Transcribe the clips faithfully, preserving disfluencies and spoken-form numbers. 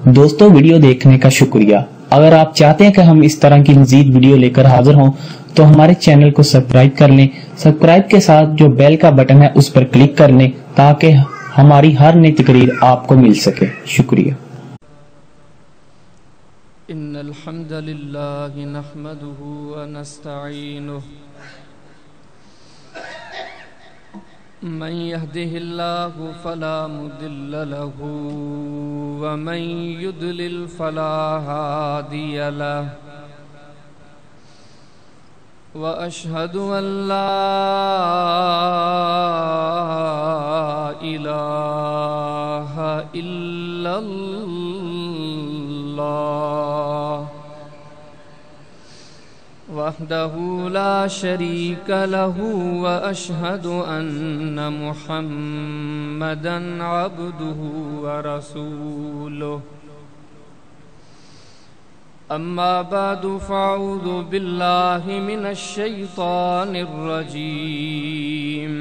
دوستو ویڈیو دیکھنے کا شکریہ۔ اگر آپ چاہتے ہیں کہ ہم اس طرح کی مزید ویڈیو لے کر حاضر ہوں تو ہمارے چینل کو سبسکرائب کر لیں۔ سبسکرائب کے ساتھ جو بیل کا بٹن ہے اس پر کلک کر لیں تاکہ ہماری ہر نئی تقریر آپ کو مل سکے۔ شکریہ۔ ان الحمد للہ نحمده ونستعینه من يهده الله فلا مضل له ومن يضلل فلا هادي له واشهد ان لا اله الا الله وحده لا شريك له واشهد ان محمدا عبده ورسوله اما بعد فاعوذ بالله من الشيطان الرجيم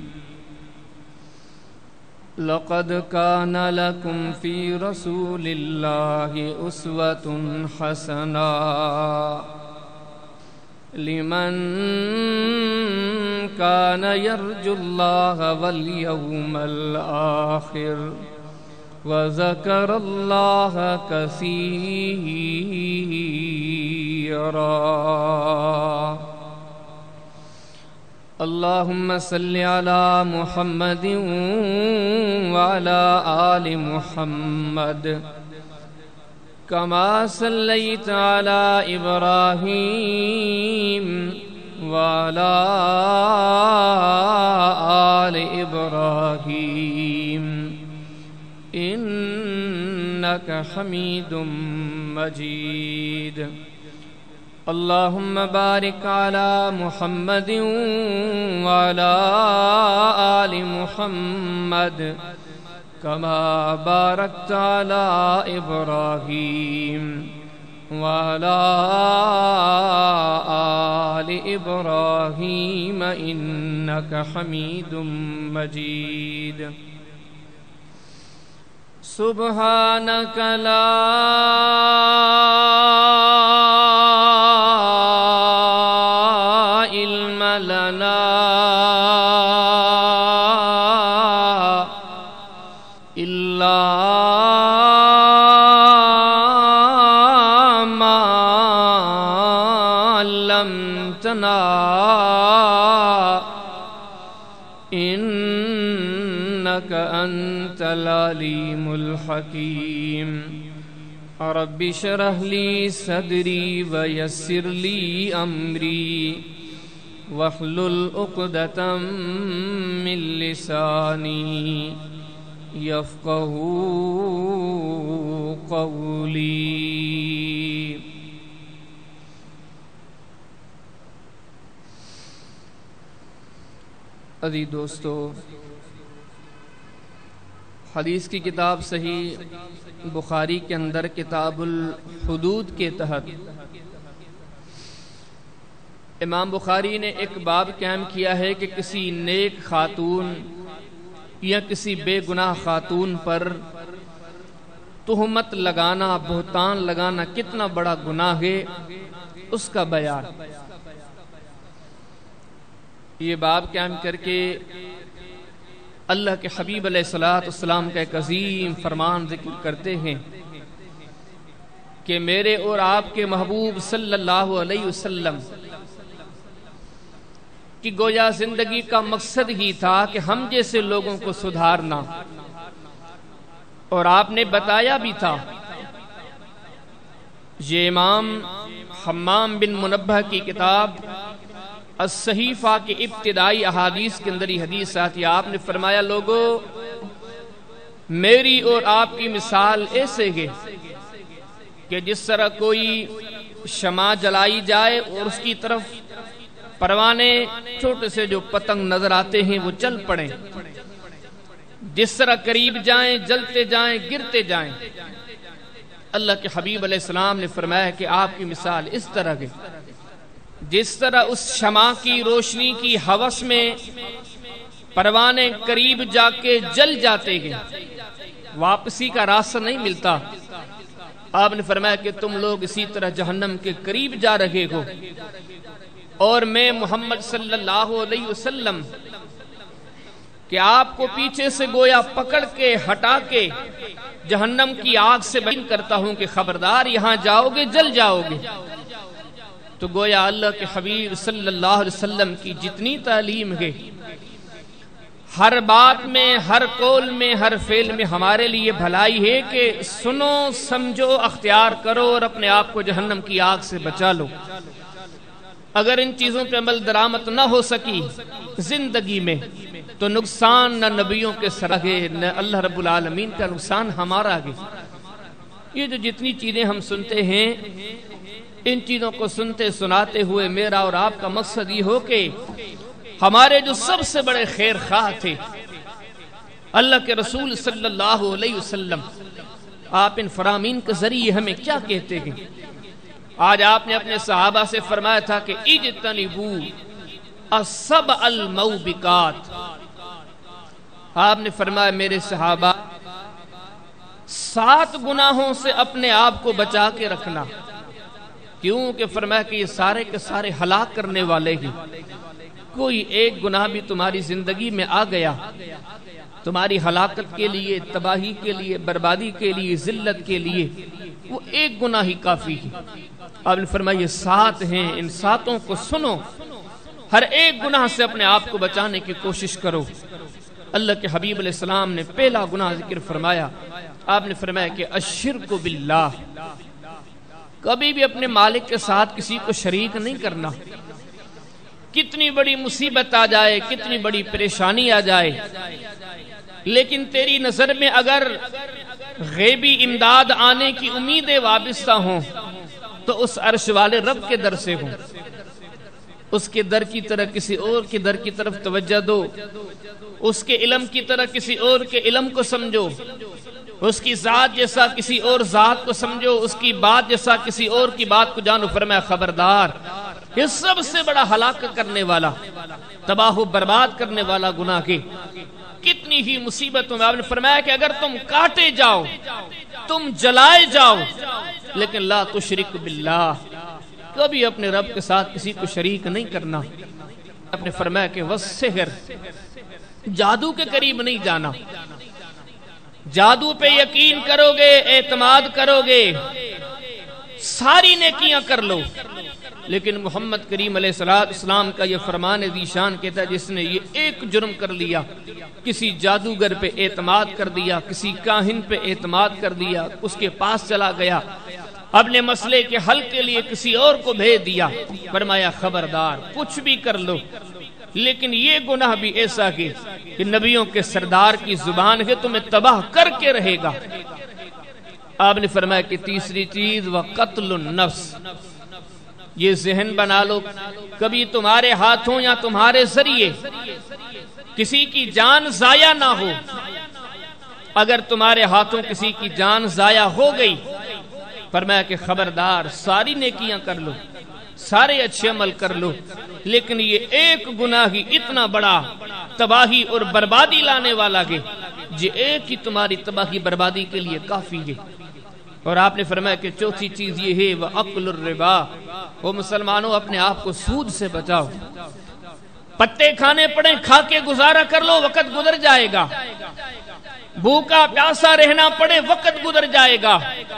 لقد كان لكم في رسول الله أسوة حسنة لمن كان يرجو الله واليوم الآخر وذكر الله كثيرا اللهم صل على محمد وعلى آل محمد كما صليت على إبراهيم وعلى آل إبراهيم إنك حميد مجيد اللهم بارك على محمد وعلى آل محمد كما باركت على إبراهيم وعلى آل إبراهيم إنك حميد مجيد سبحانك لا علم لنا إلا ما علمتنا إنك أنت العليم الحكيم رب اشرح لي صدري ويسر لي أمري واحلل عقدة من لساني يفقهوا قولي۔ عزیز دوستو، حدیث کی کتاب صحیح بخاری کے اندر کتاب الحدود کے تحت امام بخاری نے ایک باب قائم کیا ہے کہ کسی نیک خاتون یا کسی بے گناہ خاتون پر تہمت لگانا، بہتان لگانا کتنا بڑا گناہ ہے، اس کا بیان۔ یہ باب قائم کر کے اللہ کے حبیب علیہ الصلوۃ والسلام کا ایک عظیم فرمان ذکر کرتے ہیں کہ میرے اور آپ کے محبوب صلی اللہ علیہ وسلم کی گویا زندگی کا مقصد ہی تھا کہ ہم جیسے لوگوں کو سدھارنا، اور آپ نے بتایا بھی تھا۔ یہ امام حمام بن منبہ کی کتاب الصحیفہ کے ابتدائی احادیث کے اندر یہ حدیث آتی ہے، آپ نے فرمایا لوگو میری اور آپ کی مثال ایسے ہے کہ جس طرح کوئی شمع جلائی جائے اور اس کی طرف پروانے چھوٹے سے جو پتنگ نظر آتے ہیں وہ چل پڑیں، جس طرح قریب جائیں جلتے جائیں گرتے جائیں۔ اللہ کے حبیب علیہ السلام نے فرمایا کہ آپ کی مثال اس طرح ہے جس طرح اس شمع کی روشنی کی ہوس میں پروانے قریب جا کے جل جاتے ہیں، واپسی کا راستہ نہیں ملتا، آپ نے فرمایا کہ تم لوگ اسی طرح جہنم کے قریب جا رہے ہو اور میں محمد صلی اللہ علیہ وسلم کہ آپ کو پیچھے سے گویا پکڑ کے ہٹا کے جہنم کی آگ سے بیان کرتا ہوں کہ خبردار یہاں جاؤ گے جل جاؤ گے. تو گویا اللہ کے حبیب صلی اللہ علیہ وسلم کی جتنی تعلیم ہے ہر بات میں، ہر قول میں، ہر فعل میں ہمارے لیے بھلائی ہے کہ سنو سمجھو اختیار کرو اور اپنے آپ کو جہنم کی آگ سے بچا لو. اگر ان چیزوں پہ عمل درآمد نہ ہو سکی زندگی میں تو نقصان نہ نبیوں کے سر ہے نہ اللہ رب العالمین کا نقصان ہمارا ہے. یہ جو جتنی چیزیں ہم سنتے ہیں ان چیزوں کو سنتے سناتے ہوئے میرا اور آپ کا مقصد یہ ہو کہ ہمارے جو سب سے بڑے خیر خواہ تھے اللہ کے رسول صلی اللہ علیہ وسلم، آپ ان فرامین کے ذریعے ہمیں کیا کہتے ہیں. آج آپ نے اپنے صحابہ سے فرمایا تھا کہ اجتنبوا السبع الموبقات. آپ نے فرمایا میرے صحابہ سات گناہوں سے اپنے آپ کو بچا کے رکھنا. کیوں کہ فرمایا کہ یہ سارے کے سارے ہلاک کرنے والے ہی. کوئی ایک گناہ بھی تمہاری زندگی میں آ گیا تمہاری ہلاکت کے لیے، تباہی کے لیے، بربادی کے لیے، ذلت کے لیے، وہ ایک گناہ ہی کافی ہے. آپ نے فرمایا یہ سات ہیں، ان ساتوں کو سنو، ہر ایک گناہ سے اپنے آپ کو بچانے کی کوشش کرو. اللہ کے حبیب علیہ السلام نے پہلا گناہ ذکر فرمایا. آپ نے فرمایا کہ الشرک باللہ، کبھی بھی اپنے مالک کے ساتھ کسی کو شریک نہیں کرنا. کتنی بڑی مصیبت آ جائے، کتنی بڑی پریشانی آ جائے، لیکن تیری نظر میں اگر غیبی امداد آنے کی امیدیں وابستہ ہوں تو اس عرش والے رب کے در سے ہوں. اس کے در کی طرح کسی اور کے در کی طرف توجہ دو، اس کے علم کی طرح کسی اور کے علم کو سمجھو، اس کی ذات جیسا کسی اور ذات کو سمجھو، اس کی بات جیسا کسی اور کی بات کو جانو. فرمایا خبردار، یہ سب سے بڑا ہلاک کرنے والا، تباہ و برباد کرنے والا گناہ ہے. کتنی ہی مصیبتوں میں آپ نے فرمایا کہ اگر تم کاٹے جاؤ، تم جلائے جاؤ، لیکن لا تشرک باللہ، کبھی اپنے رب کے ساتھ کسی کو شریک نہیں کرنا. آپ نے فرمایا کہ والسحر، جادو کے قریب نہیں جانا. جادو پہ یقین کرو گے، اعتماد کرو گے، ساری نیکیاں کر لو، لیکن محمد کریم علیہ السلام کا یہ فرمان ذیشان کہتا ہے جس نے یہ ایک جرم کر لیا، کسی جادوگر پہ اعتماد کر دیا، کسی کاہن پہ اعتماد کر دیا، اس کے پاس چلا گیا، اپنے مسئلے کے حل کے لیے کسی اور کو بھیج دیا. فرمایا خبردار، کچھ بھی کر لو، لیکن یہ گناہ بھی ایسا کہ کہ نبیوں کے سردار کی زبان ہے تمہیں تباہ کر کے رہے گا. آپ نے فرمایا کہ تیسری چیز وقتل النفس، یہ ذہن بنا لو، کبھی تمہارے ہاتھوں یا تمہارے ذریعے کسی کی جان ضائع نہ ہو. اگر تمہارے ہاتھوں کسی کی جان ضائع ہو گئی، فرمایا کہ خبردار، ساری نیکیاں کر لو، سارے اچھے عمل کر لو، لیکن یہ ایک گناہ ہی اتنا بڑا تباہی اور بربادی لانے والا ہے، یہ ایک ہی تمہاری تباہی بربادی کے لیے کافی ہے. اور آپ نے فرمایا کہ چوتھی چیز یہ ہے وَأَكْلُ الرِّبَا، وہ مسلمانوں اپنے آپ کو سود سے بچاؤ. پتے کھانے پڑیں، کھا کے گزارا کر لو، وقت گزر جائے گا. بھوکا پیاسا رہنا پڑے، وقت گزر جائے گا،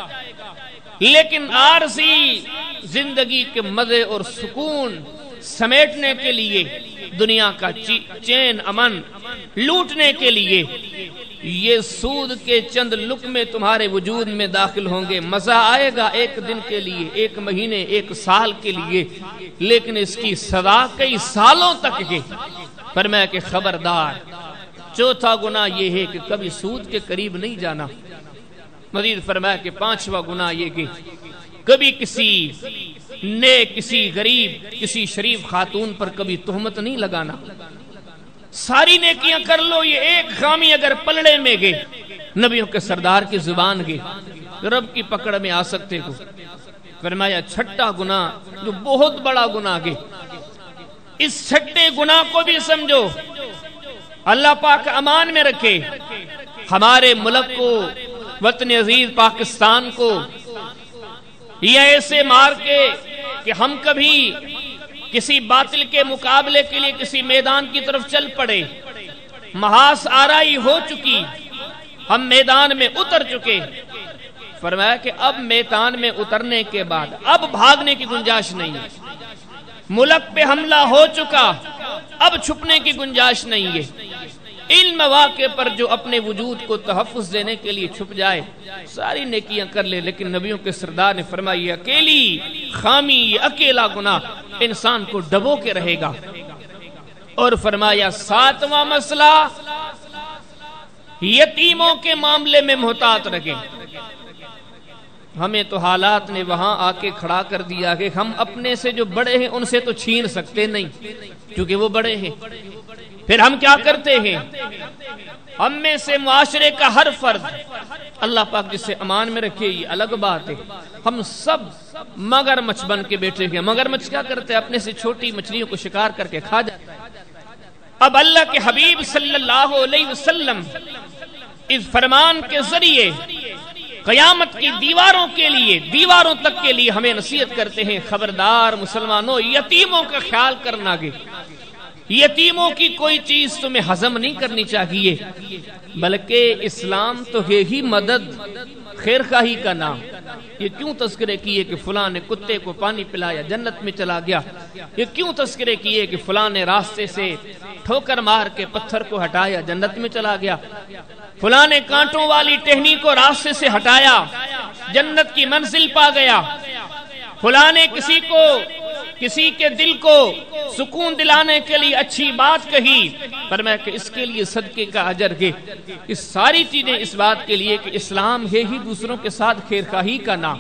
لیکن عارضی زندگی کے مزے اور سکون سمیٹنے کے لیے، دنیا کا چین امن لوٹنے کے لیے یہ سود کے چند لقمے تمہارے وجود میں داخل ہوں گے. مزہ آئے گا ایک دن کے لیے، ایک مہینے، ایک سال کے لیے، لیکن اس کی سزا کئی سالوں تک ہے. فرمایا کہ خبردار، چوتھا گناہ یہ ہے کہ کبھی سود کے قریب نہیں جانا. مزید فرمایا کہ پانچواں گناہ یہ کہ کبھی کسی نیک، کسی غریب، کسی شریف خاتون پر کبھی تہمت نہیں لگانا. ساری نیکیاں کر لو، یہ ایک خامی اگر پلڑے میں گئے، نبیوں کے سردار کی زبان گئے، رب کی پکڑ میں آ سکتے ہو. فرمایا چھٹا گناہ جو بہت بڑا گناہ ہے، اس چھٹے گناہ کو بھی سمجھو، اللہ پاک امان میں رکھے. ہمارے ملک کو، وطن عزیز پاکستان کو یا ایسے مار کے کہ ہم کبھی کسی باطل کے مقابلے کے لیے کسی میدان کی طرف چل پڑے، محاذ آرائی ہو چکی، ہم میدان میں اتر چکے۔ فرمایا کہ اب میدان میں اترنے کے بعد اب بھاگنے کی گنجائش نہیں ہے، ملک پہ حملہ ہو چکا، اب چھپنے کی گنجائش نہیں ہے۔ ان مواقع پر جو اپنے وجود کو تحفظ دینے کے لیے چھپ جائے ساری نیکیاں کر لے، لیکن نبیوں کے سردار نے فرمایا یہ اکیلی خامی، یہ اکیلا گناہ انسان کو ڈبو کے رہے گا۔ اور فرمایا ساتواں مسئلہ، یتیموں کے معاملے میں محتاط رکھیں۔ ہمیں تو حالات نے وہاں آ کے کھڑا کر دیا کہ ہم اپنے سے جو بڑے ہیں ان سے تو چھین سکتے نہیں کیونکہ وہ بڑے ہیں۔ پھر ہم کیا کرتے ہیں؟ ہم میں سے معاشرے کا ہر فرد، اللہ پاک جسے امان میں رکھے یہ الگ بات ہے، ہم سب مگر مچھ بن کے بیٹھے ہیں۔ مگر مچھ کیا کرتے ہیں؟ اپنے سے چھوٹی مچھلیوں کو شکار کر کے کھا جاتے ہیں۔ اب اللہ کے حبیب صلی اللہ علیہ وسلم اس فرمان کے ذریعے قیامت کی دیواروں کے لیے، دیواروں تک کے لیے ہمیں نصیحت کرتے ہیں، خبردار مسلمانوں، یتیموں کا خیال کرنا گے، یتیموں کی کوئی چیز تمہیں ہضم نہیں کرنی چاہیے، بلکہ اسلام تو ہے ہی مدد، خیر خواہی کا نام۔ یہ کیوں تذکرے کیے کہ فلاں نے کتے کو پانی پلایا جنت میں چلا گیا؟ یہ کیوں تذکرے کیے کہ فلاں نے راستے سے ٹھوکر مار کے پتھر کو ہٹایا جنت میں چلا گیا؟ فلاں نے کانٹوں والی ٹہنی کو راستے سے ہٹایا جنت کی منزل پا گیا۔ فلاں نے کسی کو کسی کے دل کو سکون دلانے کے لیے اچھی بات کہی، فرمایا کہ اس کے لیے صدقے کا اجر ہے۔ اس ساری چیزیں اس بات کے لیے کہ اسلام ہے ہی دوسروں کے ساتھ خیر خواہی کا نام،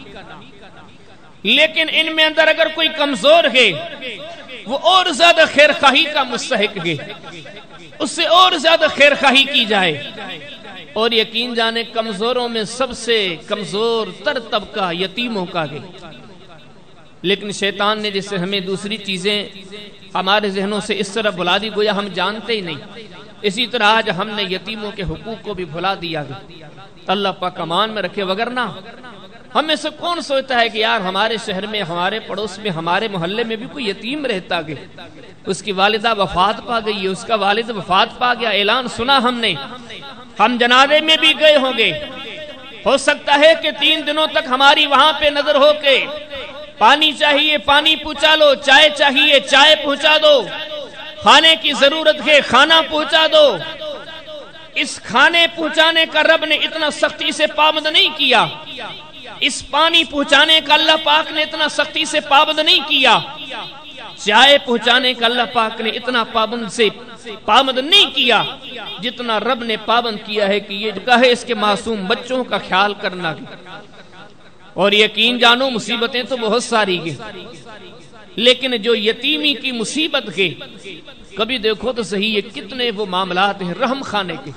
لیکن ان میں اندر اگر کوئی کمزور ہے وہ اور زیادہ خیر خواہی کا مستحق ہے، اس سے اور زیادہ خیر خواہی کی جائے۔ اور یقین جانے کمزوروں میں سب سے کمزور تر طبقہ یتیموں کا ہے، لیکن شیطان نے جس سے ہمیں دوسری چیزیں ہمارے ذہنوں سے اس طرح بھلا دی گویا ہم جانتے ہی نہیں، اسی طرح آج ہم نے یتیموں کے حقوق کو بھی بھلا دیا گیا۔ اللہ پاک امان میں رکھے، وگرنہ ہم میں سے کون سوچتا ہے کہ یار ہمارے شہر میں، ہمارے پڑوس میں، ہمارے محلے میں بھی کوئی یتیم رہتا گیا، اس کی والدہ وفات پا گئی ہے، اس کا والد وفات پا گیا، اعلان سنا ہم نے، ہم جنازے میں بھی گئے ہوں گے، ہو سکتا ہے کہ تین دنوں تک ہماری وہاں پہ نظر ہو کے پانی چاہیے پانی پہنچا لو، چائے چاہیے چائے پہنچا دو، کھانے کی ضرورت ہے کھانا پہنچا دو۔ اس کھانے پہنچانے کا رب نے اتنا سختی سے پابند نہیں کیا، اس پانی پہنچانے کا اللہ پاک نے اتنا سختی سے پابند نہیں کیا، چائے پہنچانے کا اللہ پاک نے اتنا پابند سے پابند نہیں کیا جتنا رب نے پابند کیا ہے کہ یہ کہے اس کے معصوم بچوں کا خیال کرنا۔ اور یقین جانو مصیبتیں تو بہت ساری ہیں، لیکن جو یتیمی کی مصیبت ہے کبھی دیکھو تو صحیح یہ کتنے وہ معاملات ہیں رحم خانے کے۔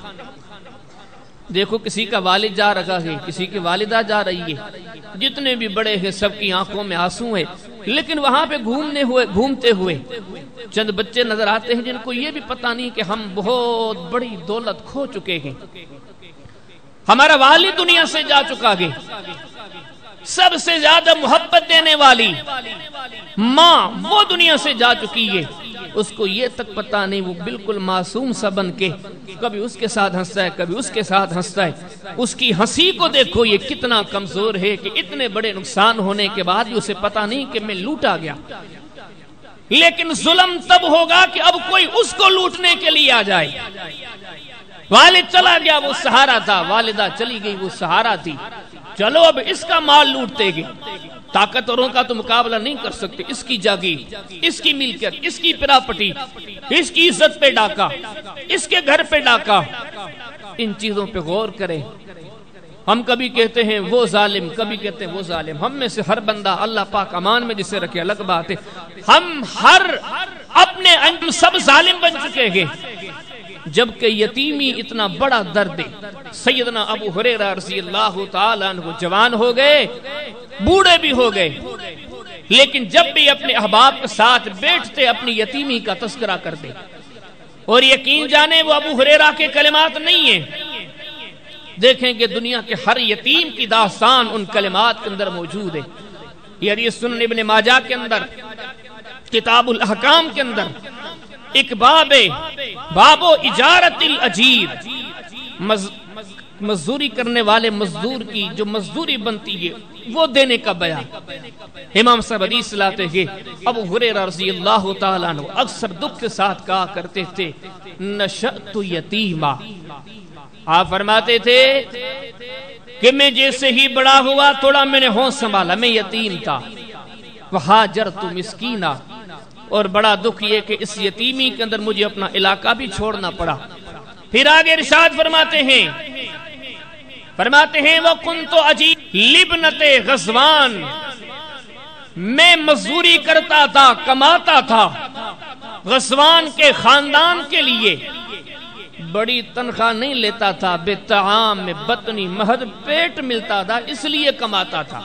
دیکھو کسی کا والد جا رہا ہے، کسی کی والدہ جا رہی ہے، جتنے بھی بڑے ہیں سب کی آنکھوں میں آنسو ہیں، لیکن وہاں پہ گھومنے ہوئے گھومتے ہوئے چند بچے نظر آتے ہیں جن کو یہ بھی پتہ نہیں کہ ہم بہت بڑی دولت کھو چکے ہیں، ہمارا والد دنیا سے جا چکا ہے، سب سے زیادہ محبت دینے والی ماں وہ دنیا سے جا چکی ہے، اس کو یہ تک پتہ نہیں، وہ بالکل معصوم سا بن کے کبھی اس کے ساتھ ہنستا ہے کبھی اس کے ساتھ ہنستا ہے، اس کی ہنسی کو دیکھو یہ کتنا کمزور ہے کہ اتنے بڑے نقصان ہونے کے بعد بھی اسے پتہ نہیں کہ میں لوٹا گیا۔ لیکن ظلم تب ہوگا کہ اب کوئی اس کو لوٹنے کے لیے آ جائے۔ والد چلا گیا وہ سہارا تھا، والدہ چلی گئی وہ سہارا تھی، چلو اب اس کا مال لوٹتے گے، طاقتوروں کا تو مقابلہ نہیں کر سکتے، اس کی جاگیر، اس کی ملکیت، اس کی پراپرٹی، اس کی عزت پہ ڈاکہ، اس کے گھر پہ ڈاکہ۔ ان چیزوں پہ غور کریں۔ ہم کبھی کہتے ہیں وہ ظالم، کبھی کہتے ہیں وہ ظالم، ہم میں سے ہر بندہ اللہ پاک امان میں جسے رکھے الگ بات ہے، ہم ہر اپنے ہم سب ظالم بن چکے ہیں، جبکہ یتیمی اتنا بڑا درد ہے۔ سیدنا ابو ہریرہ رضی اللہ تعالیٰ عنہ جوان ہو گئے، بوڑھے بھی ہو گئے، لیکن جب بھی اپنے احباب کے ساتھ بیٹھتے اپنی یتیمی کا تذکرہ کرتے، اور یقین جانے وہ ابو ہریرہ کے کلمات نہیں ہیں، دیکھیں کہ دنیا کے ہر یتیم کی داستان ان کلمات کے اندر موجود ہے۔ یہ حدیث سنن ابن ماجہ کے اندر کتاب الاحکام کے اندر ایک باب ہے، باب و اجارت الاجیر، مزدوری کرنے والے مزدور کی جو مزدوری بنتی ہے وہ دینے کا بیان۔ امام صاحب حدیث لاتے ہیں، ابو ہریرہ رضی اللہ تعالیٰ عنہ اکثر دکھ کے ساتھ کہا کرتے تھے نشأت یتیما، آپ فرماتے تھے کہ میں جیسے ہی بڑا ہوا تھوڑا میں نے ہوں سنبھالا، میں یتیم تھا، وہاجرت مسکینا، اور بڑا دکھ یہ کہ اس یتیمی کے اندر مجھے اپنا علاقہ بھی چھوڑنا پڑا۔ پھر آگے ارشاد فرماتے ہیں فرماتے ہیں وَكُنْتُ أَجِيبُ لِبْنَةِ غزوان، میں مزدوری کرتا تھا، کماتا تھا غزوان کے خاندان کے لیے، بڑی تنخواہ نہیں لیتا تھا، بے طعام میں بطنی مہد پیٹ ملتا تھا، اس لیے کماتا تھا۔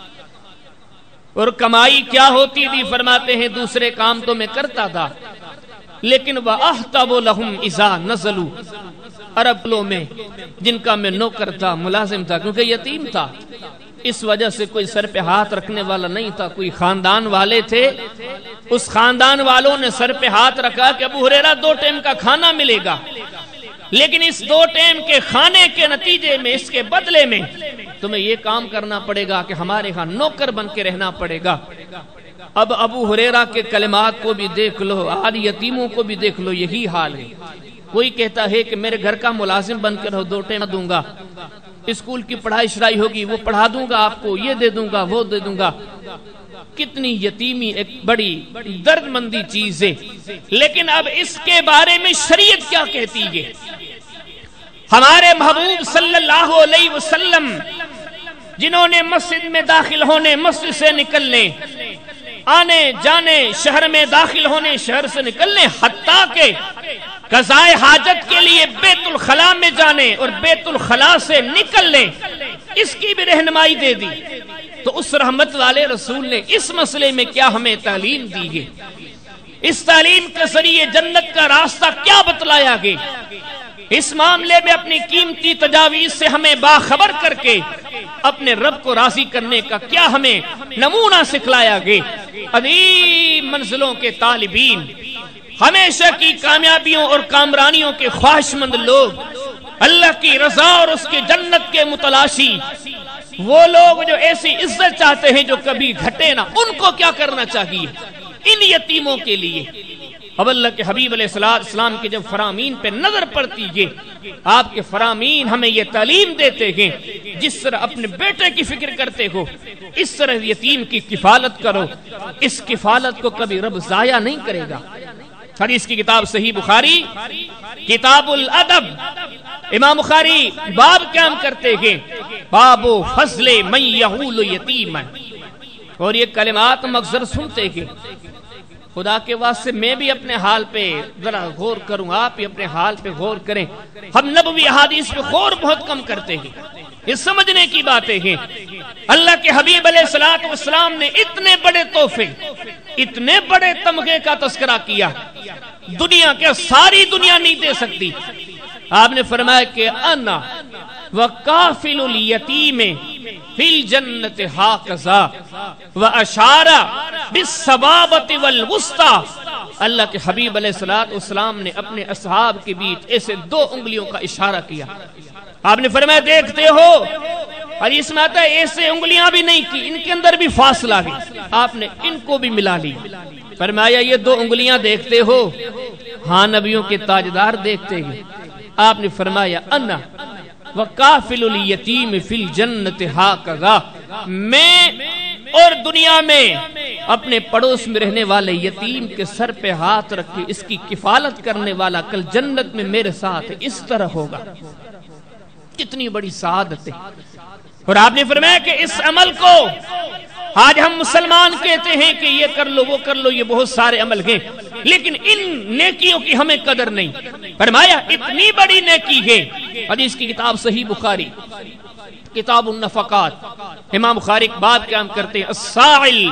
اور کمائی کیا ہوتی تھی؟ فرماتے ہیں دوسرے کام تو میں کرتا تھا، لیکن وَأَحْتَبُ لَهُمْ إِذَا نَزَلُوا، عرب لوگوں میں جن کا میں نوکر تھا، ملازم تھا، کیونکہ یتیم تھا، اس وجہ سے کوئی سر پہ ہاتھ رکھنے والا نہیں تھا، کوئی خاندان والے تھے، اس خاندان والوں نے سر پہ ہاتھ رکھا کہ ابو ہریرہ دو ٹائم کا کھانا ملے گا، لیکن اس دو ٹائم کے کھانے کے نتیجے میں، اس کے بدلے میں تمہیں یہ کام کرنا پڑے گا کہ ہمارے ہاں نوکر بن کے رہنا پڑے گا۔ اب ابو ہریرہ کے کلمات کو بھی دیکھ لو، آج یتیموں کو بھی دیکھ لو، یہی حال ہے۔ کوئی کہتا ہے کہ میرے گھر کا ملازم بن کر رہو، دو ٹائم دوں گا، اسکول کی پڑھائی شرائی ہوگی وہ پڑھا دوں گا آپ کو، یہ دے دوں گا وہ دے دوں گا۔ کتنی یتیمی ایک بڑی درد مندی چیز ہے، لیکن اب اس کے بارے میں شریعت کیا کہتی ہے؟ ہمارے محبوب صلی اللہ علیہ وسلم جنہوں نے مسجد میں داخل ہونے، مسجد سے نکلنے، آنے جانے، شہر میں داخل ہونے، شہر سے نکلنے، حتیٰ کہ قضائے حاجت کے لیے بیت الخلاء میں جانے اور بیت الخلاء سے نکلنے، اس کی بھی رہنمائی دے دی۔ تو اس رحمت والے رسول نے اس مسئلے میں کیا ہمیں تعلیم دی ہے؟ اس تعلیم کے ذریعے جنت کا راستہ کیا بتلایا گیا؟ اس معاملے میں اپنی قیمتی تجاویز سے ہمیں باخبر کر کے اپنے رب کو راضی کرنے کا کیا ہمیں نمونہ سکھلایا گیا؟ عظیم منزلوں کے طالبین، ہمیشہ کی کامیابیوں اور کامرانیوں کے خواہش مند لوگ، اللہ کی رضا اور اس کی جنت کے متلاشی، وہ لوگ جو ایسی عزت چاہتے ہیں جو کبھی گھٹے نہ، ان کو کیا کرنا چاہیے؟ ان یتیموں کے لیے۔ اب اللہ کے حبیب علیہ السلام کے جب فرامین پہ نظر پڑتی ہے، آپ کے فرامین ہمیں یہ تعلیم دیتے ہیں، جس طرح اپنے بیٹے کی فکر کرتے ہو اس طرح یتیم کی کفالت کرو، اس کفالت کو کبھی رب ضائع نہیں کرے گا۔ حدیث کی کتاب صحیح بخاری کتاب الادب، امام بخاری باب قائم کرتے ہیں، باب فضل من یہول یتیما، اور یہ کلمات مغزر سنتے ہیں۔ خدا کے واسطے میں بھی اپنے حال پہ ذرا غور کروں، آپ بھی اپنے حال پہ غور کریں۔ ہم نبوی احادیث پہ غور بہت کم کرتے ہیں، یہ سمجھنے کی باتیں ہیں۔ اللہ کے حبیب علیہ الصلوۃ والسلام نے اتنے بڑے تحفے، اتنے بڑے تمغے کا تذکرہ کیا، دنیا کے ساری دنیا نہیں دے سکتی۔ آپ نے فرمایا کہ انا وکافل الیتیم فی الجنت ہاکذا واشار بالسبابۃ والوسطی۔ اللہ کے حبیب علیہ الصلوۃ والسلام نے اپنے اصحاب کے بیچ ایسے دو انگلیوں کا اشارہ کیا۔ آپ نے فرمایا دیکھتے ہو، حدیث میں آتا ہے ایسے انگلیاں بھی نہیں کی، ان کے اندر بھی فاصلہ ہے، آپ نے ان کو بھی ملا لی۔ فرمایا یہ دو انگلیاں دیکھتے ہو؟ ہاں نبیوں کے تاجدار دیکھتے ہیں۔ آپ نے فرمایا انا وکافل الیتیم فی الجنت ہاکذا، میں اور دنیا میں اپنے پڑوس میں رہنے والے یتیم کے سر پہ ہاتھ رکھ کے اس کی کفالت کرنے والا کل جنت میں میرے ساتھ اس طرح ہوگا۔ کتنی بڑی سعادت ہے۔ اور آپ نے فرمایا کہ اس عمل کو آج ہم مسلمان کہتے ہیں کہ یہ کر لو وہ کر لو، یہ بہت سارے عمل ہیں، لیکن ان نیکیوں کی ہمیں قدر نہیں۔ فرمایا اتنی بڑی نیکی ہے۔ حدیث کی کتاب صحیح بخاری کتاب النفقات، امام بخاری باب قائم کرتے ہیں الساعل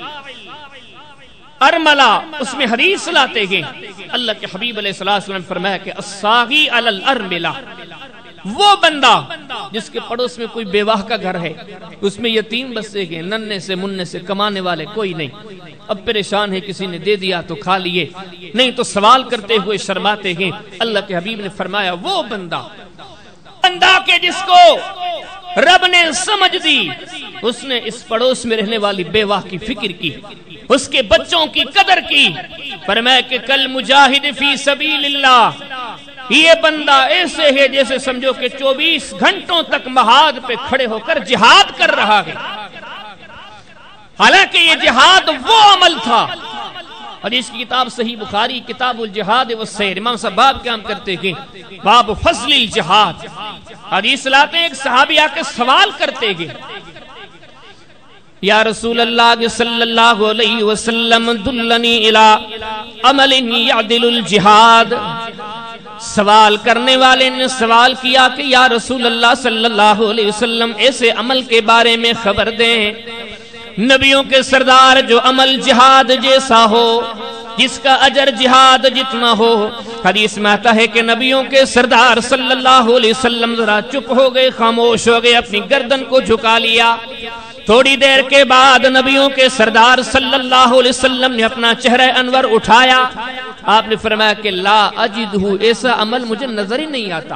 ارملہ، اس میں حدیث لاتے ہیں اللہ کے حبیب علیہ السلام فرمایا کہ الساغی علی الارملہ، وہ بندہ جس کے پڑوس میں کوئی بیواہ کا گھر ہے، اس میں یتیم بسے گئے، ننھے سے مننے سے کمانے والے کوئی نہیں، اب پریشان ہے، کسی نے دے دیا تو کھا لیے، نہیں تو سوال کرتے ہوئے شرماتے ہیں۔ اللہ کے حبیب نے فرمایا وہ بندہ بندہ کے جس کو رب نے سمجھ دی، اس نے اس پڑوس میں رہنے والی بیواہ کی فکر کی، اس کے بچوں کی قدر کی۔ فرمایا کہ کل مجاہد فی سبیل اللہ، یہ بندہ ایسے ہے جیسے سمجھو کہ چوبیس گھنٹوں تک محاذ پہ کھڑے ہو کر جہاد کر رہا ہے۔ حالانکہ یہ جہاد وہ عمل تھا، حدیث کی کتاب صحیح بخاری کتاب الجہاد والسیر، امام صاحب باب قیام کرتے ہیں باب فضل الجہاد، حدیث لاتے ہیں، ایک صحابی آ کے سوال کرتے ہیں یا رسول اللہ صلی اللہ علیہ وسلم دلنی الی عمل یعدل الجہاد۔ سوال کرنے والے نے سوال کیا کہ یا رسول اللہ صلی اللہ علیہ وسلم ایسے عمل کے بارے میں خبر دیں، نبیوں کے سردار جو عمل جہاد جیسا ہو، جس کا اجر جہاد جتنا ہو۔ حدیث میں آتا ہے کہ نبیوں کے سردار صلی اللہ علیہ وسلم ذرا چپ ہو گئے، خاموش ہو گئے، اپنی گردن کو جھکا لیا۔ تھوڑی دیر کے بعد نبیوں کے سردار صلی اللہ علیہ وسلم نے اپنا چہرہ انور اٹھایا، آپ نے فرمایا کہ لا اجدہ، ایسا عمل مجھے نظر ہی نہیں آتا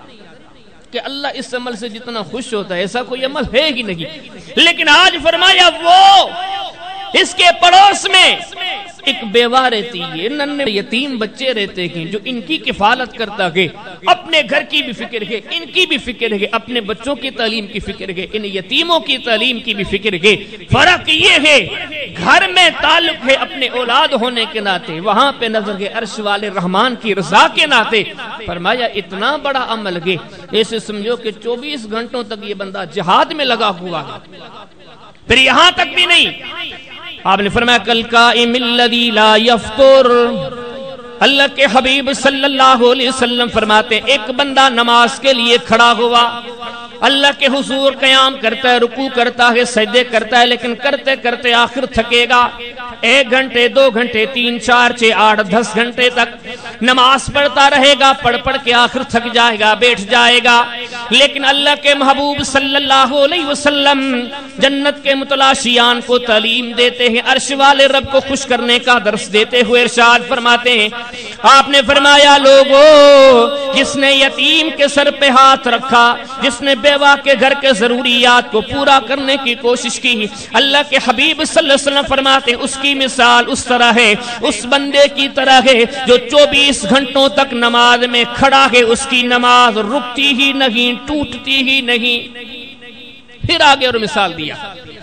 کہ اللہ اس عمل سے جتنا خوش ہوتا ہے، ایسا کوئی عمل ہے ہی نہیں۔ لیکن آج فرمایا وہ اس کے پڑوس میں ایک بیوہ رہتی ہے، ننھے یتیم بچے رہتے ہیں جو ان کی کفالت کرتا ہے، اپنے گھر کی بھی فکر ہے، ان کی بھی فکر ہے، اپنے بچوں کی تعلیم کی فکر ہے، ان یتیموں کی تعلیم کی بھی فکر ہے۔ فرق یہ ہے گھر میں تعلق ہے اپنے اولاد ہونے کے ناطے، وہاں پہ نظر ہے عرش والے رحمان کی رضا کے ناطے۔ فرمایا اتنا بڑا عمل ہے، ایسے سمجھو کہ چوبیس گھنٹوں تک یہ بندہ جہاد میں لگا ہوا ہے۔ پھر یہاں تک بھی نہیں، آپ نے فرمایا کل قائم الذی لا یفطر، اللہ کے حبیب صلی اللہ علیہ وسلم فرماتے ہیں ایک بندہ نماز کے لیے کھڑا ہوا، اللہ کے حضور قیام کرتا ہے، رکوع کرتا ہے، سجدے کرتا ہے، لیکن کرتے کرتے آخر تھکے گا، ایک گھنٹے دو گھنٹے تین چار چھ آٹھ دس گھنٹے تک نماز پڑھتا رہے گا، پڑھ پڑھ کے آخر تھک جائے گا، بیٹھ جائے گا۔ لیکن اللہ کے محبوب صلی اللہ علیہ وسلم جنت کے متلاشیان کو تعلیم دیتے ہیں، عرش والے رب کو خوش کرنے کا درس دیتے ہوئے ارشاد فرماتے ہیں، آپ نے فرمایا لوگو جس نے یتیم کے سر پہ ہاتھ رکھا، جس نے بیوہ کے گھر کے ضروریات کو پورا کرنے کی کوشش کی، اللہ کے حبیب صلی اللہ علیہ وسلم فرماتے ہیں اس کی مثال اس طرح ہے، اس بندے کی طرح ہے جو چوبیس گھنٹوں تک نماز میں کھڑا ہے، اس کی نماز رکتی ہی نہیں، ٹوٹتی ہی نہیں۔ پھر آگے اور مثال دیا،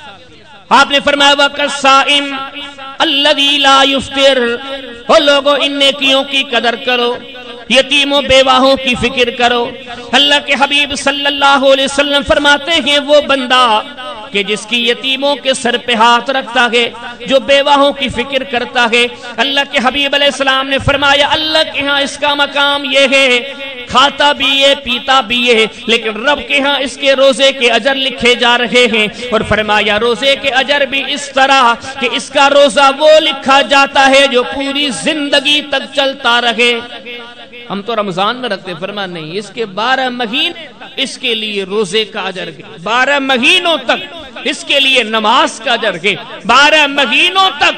آپ نے فرمایا وَكَالصَّائِمِ الَّذِي لَا يُفْطِرُ، او لوگو ان نیکیوں کی قدر کرو، یتیموں بیواہوں کی فکر کرو۔ اللہ کے حبیب صلی اللہ علیہ وسلم فرماتے ہیں وہ بندہ کہ جس کی یتیموں کے سر پہ ہاتھ رکھتا ہے، جو بیواہوں کی فکر کرتا ہے، اللہ کے حبیب علیہ السلام نے فرمایا اللہ کے ہاں اس کا مقام یہ ہے، کھاتا بھی ہے پیتا بھی ہے، لیکن رب کے ہاں اس کے روزے کے اجر لکھے جا رہے ہیں۔ اور فرمایا روزے کے اجر بھی اس طرح کہ اس کا روزہ وہ لکھا جاتا ہے جو پوری زندگی تک چلتا رہے۔ ہم تو رمضان میں رکھتے، فرما نہیں، اس کے بارہ مہینے اس کے لیے روزے کا اجر ہے، بارہ مہینوں تک اس کے لیے نماز کا اجر ہے، بارہ مہینوں تک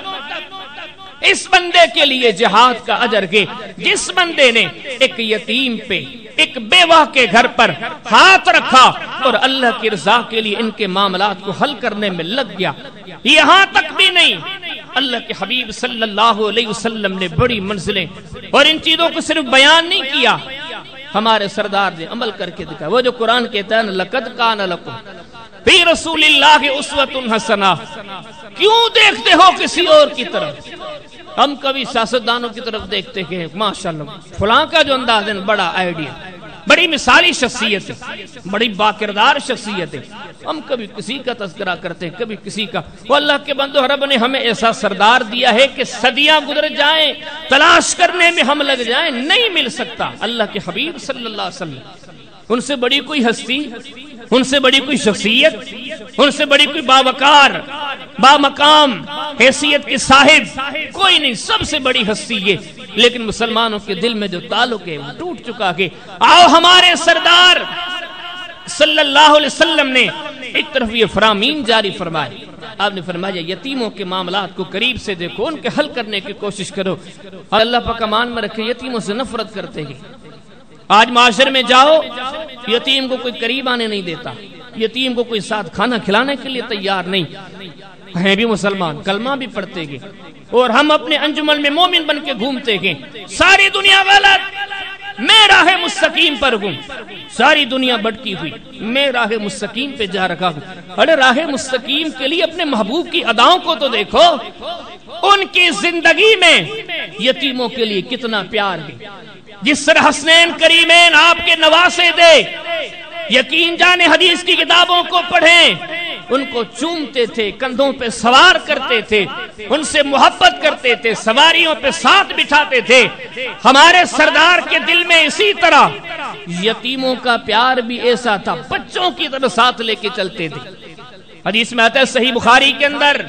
اس بندے کے لیے جہاد کا اجر ہے۔ جس بندے نے ایک یتیم پہ، ایک بیوہ کے گھر پر ہاتھ رکھا اور اللہ کی رضا کے لیے ان کے معاملات کو حل کرنے میں لگ گیا، یہاں تک بھی نہیں، اللہ کے حبیب صلی اللہ علیہ وسلم نے بڑی منزلیں اور ان چیزوں کو صرف بیان نہیں کیا، ہمارے سردار نے عمل کر کے دکھا۔ وہ جو قرآن کہتا ہے لَقَدْ كَانَ لَكُمْ فِي رَسُولِ اللَّهِ أُسْوَةٌ حَسَنَةٌ، کیوں دیکھتے ہو کسی اور کی طرف؟ ہم کبھی سیاستدانوں کی طرف دیکھتے ہیں، ماشاءاللہ فلاں کا جو انداز ہے بڑا آئیڈیا، بڑی مثالی شخصیت ہے، بڑی باکردار شخصیت ہے، ہم کبھی کسی کا تذکرہ کرتے ہیں، کبھی کسی کا۔ وہ اللہ کے بندو رب نے ہمیں ایسا سردار دیا ہے کہ صدیاں گزر جائیں، تلاش کرنے میں ہم لگ جائیں، نہیں مل سکتا۔ اللہ کے حبیب صلی اللہ علیہ وسلم، ان سے بڑی کوئی ہستی، ان سے بڑی کوئی شخصیت، ان سے بڑی کوئی باوقار با مقام حیثیت کے صاحب کوئی نہیں، سب سے بڑی ہستی یہ لیکن مسلمانوں کے دل میں جو تعلق ہے وہ ٹوٹ چکا ہے۔ آؤ ہمارے سردار صلی اللہ علیہ وسلم نے ایک طرف یہ فرامین جاری فرمائے، آپ نے فرمایا یتیموں کے معاملات کو قریب سے دیکھو، ان کے حل کرنے کی کوشش کرو، اور اللہ پاک امان میں رکھے یتیموں سے نفرت کرتے ہیں۔ آج معاشر میں جاؤ، یتیم کو کوئی قریب آنے نہیں دیتا، یتیم کو کوئی ساتھ کھانا کھلانے کے لیے تیار نہیں، ہیں بھی مسلمان، کلمہ بھی پڑھتے گے، اور ہم اپنے انجمن میں مومن بن کے گھومتے گے، ساری دنیا غلط، میں راہ مستقیم پر ہوں، ساری دنیا بھٹکی ہوئی، میں راہ مستقیم پہ جا رکھا ہوں۔ ارے راہ مستقیم کے لیے اپنے محبوب کی اداؤں کو تو دیکھو، ان کی زندگی میں یتیموں کے لیے کتنا پیار ہے، جس طرح حسنین کریمین آپ کے نواسے دے، یقین جانے حدیث کی کتابوں کو پڑھیں، ان کو چومتے تھے، کندھوں پہ سوار کرتے تھے، ان سے محبت کرتے تھے، سواریوں پہ ساتھ بٹھاتے تھے۔ ہمارے سردار کے دل میں اسی طرح یتیموں کا پیار بھی ایسا تھا، بچوں کی طرح ساتھ لے کے چلتے تھے۔ حدیث میں آتا ہے صحیح بخاری کے اندر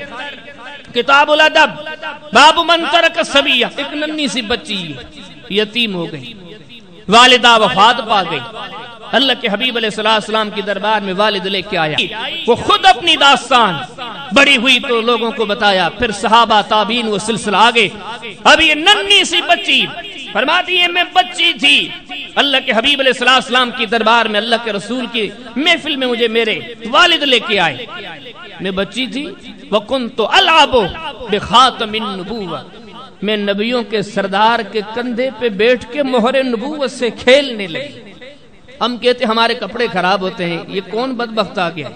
کتاب الادب، باب من ترک الصبیہ، ایک ننھی سی بچی یتیم ہو گئی، والدہ وفات پا گئی، اللہ کے حبیب علیہ السلام کی دربار میں والد لے کے آیا، وہ خود اپنی داستان بڑی ہوئی تو لوگوں کو بتایا، پھر صحابہ تابعین وہ سلسلہ آگے۔ اب یہ ننھی سی بچی فرماتی ہے میں بچی تھی، اللہ کے حبیب علیہ السلام کی دربار میں اللہ کے رسول کی محفل میں مجھے میرے والد لے کے آئے، میں بچی تھی، وَكُنْتُ أَلْعَبُ بِخَاتَمِ النُّبُوَّةِ، میں نبیوں کے سردار کے کندھے پہ بیٹھ کے مہر نبوت سے کھیلنے لگی۔ ہم کہتے ہمارے کپڑے خراب ہوتے ہیں، یہ کون بدبخت آ گیا،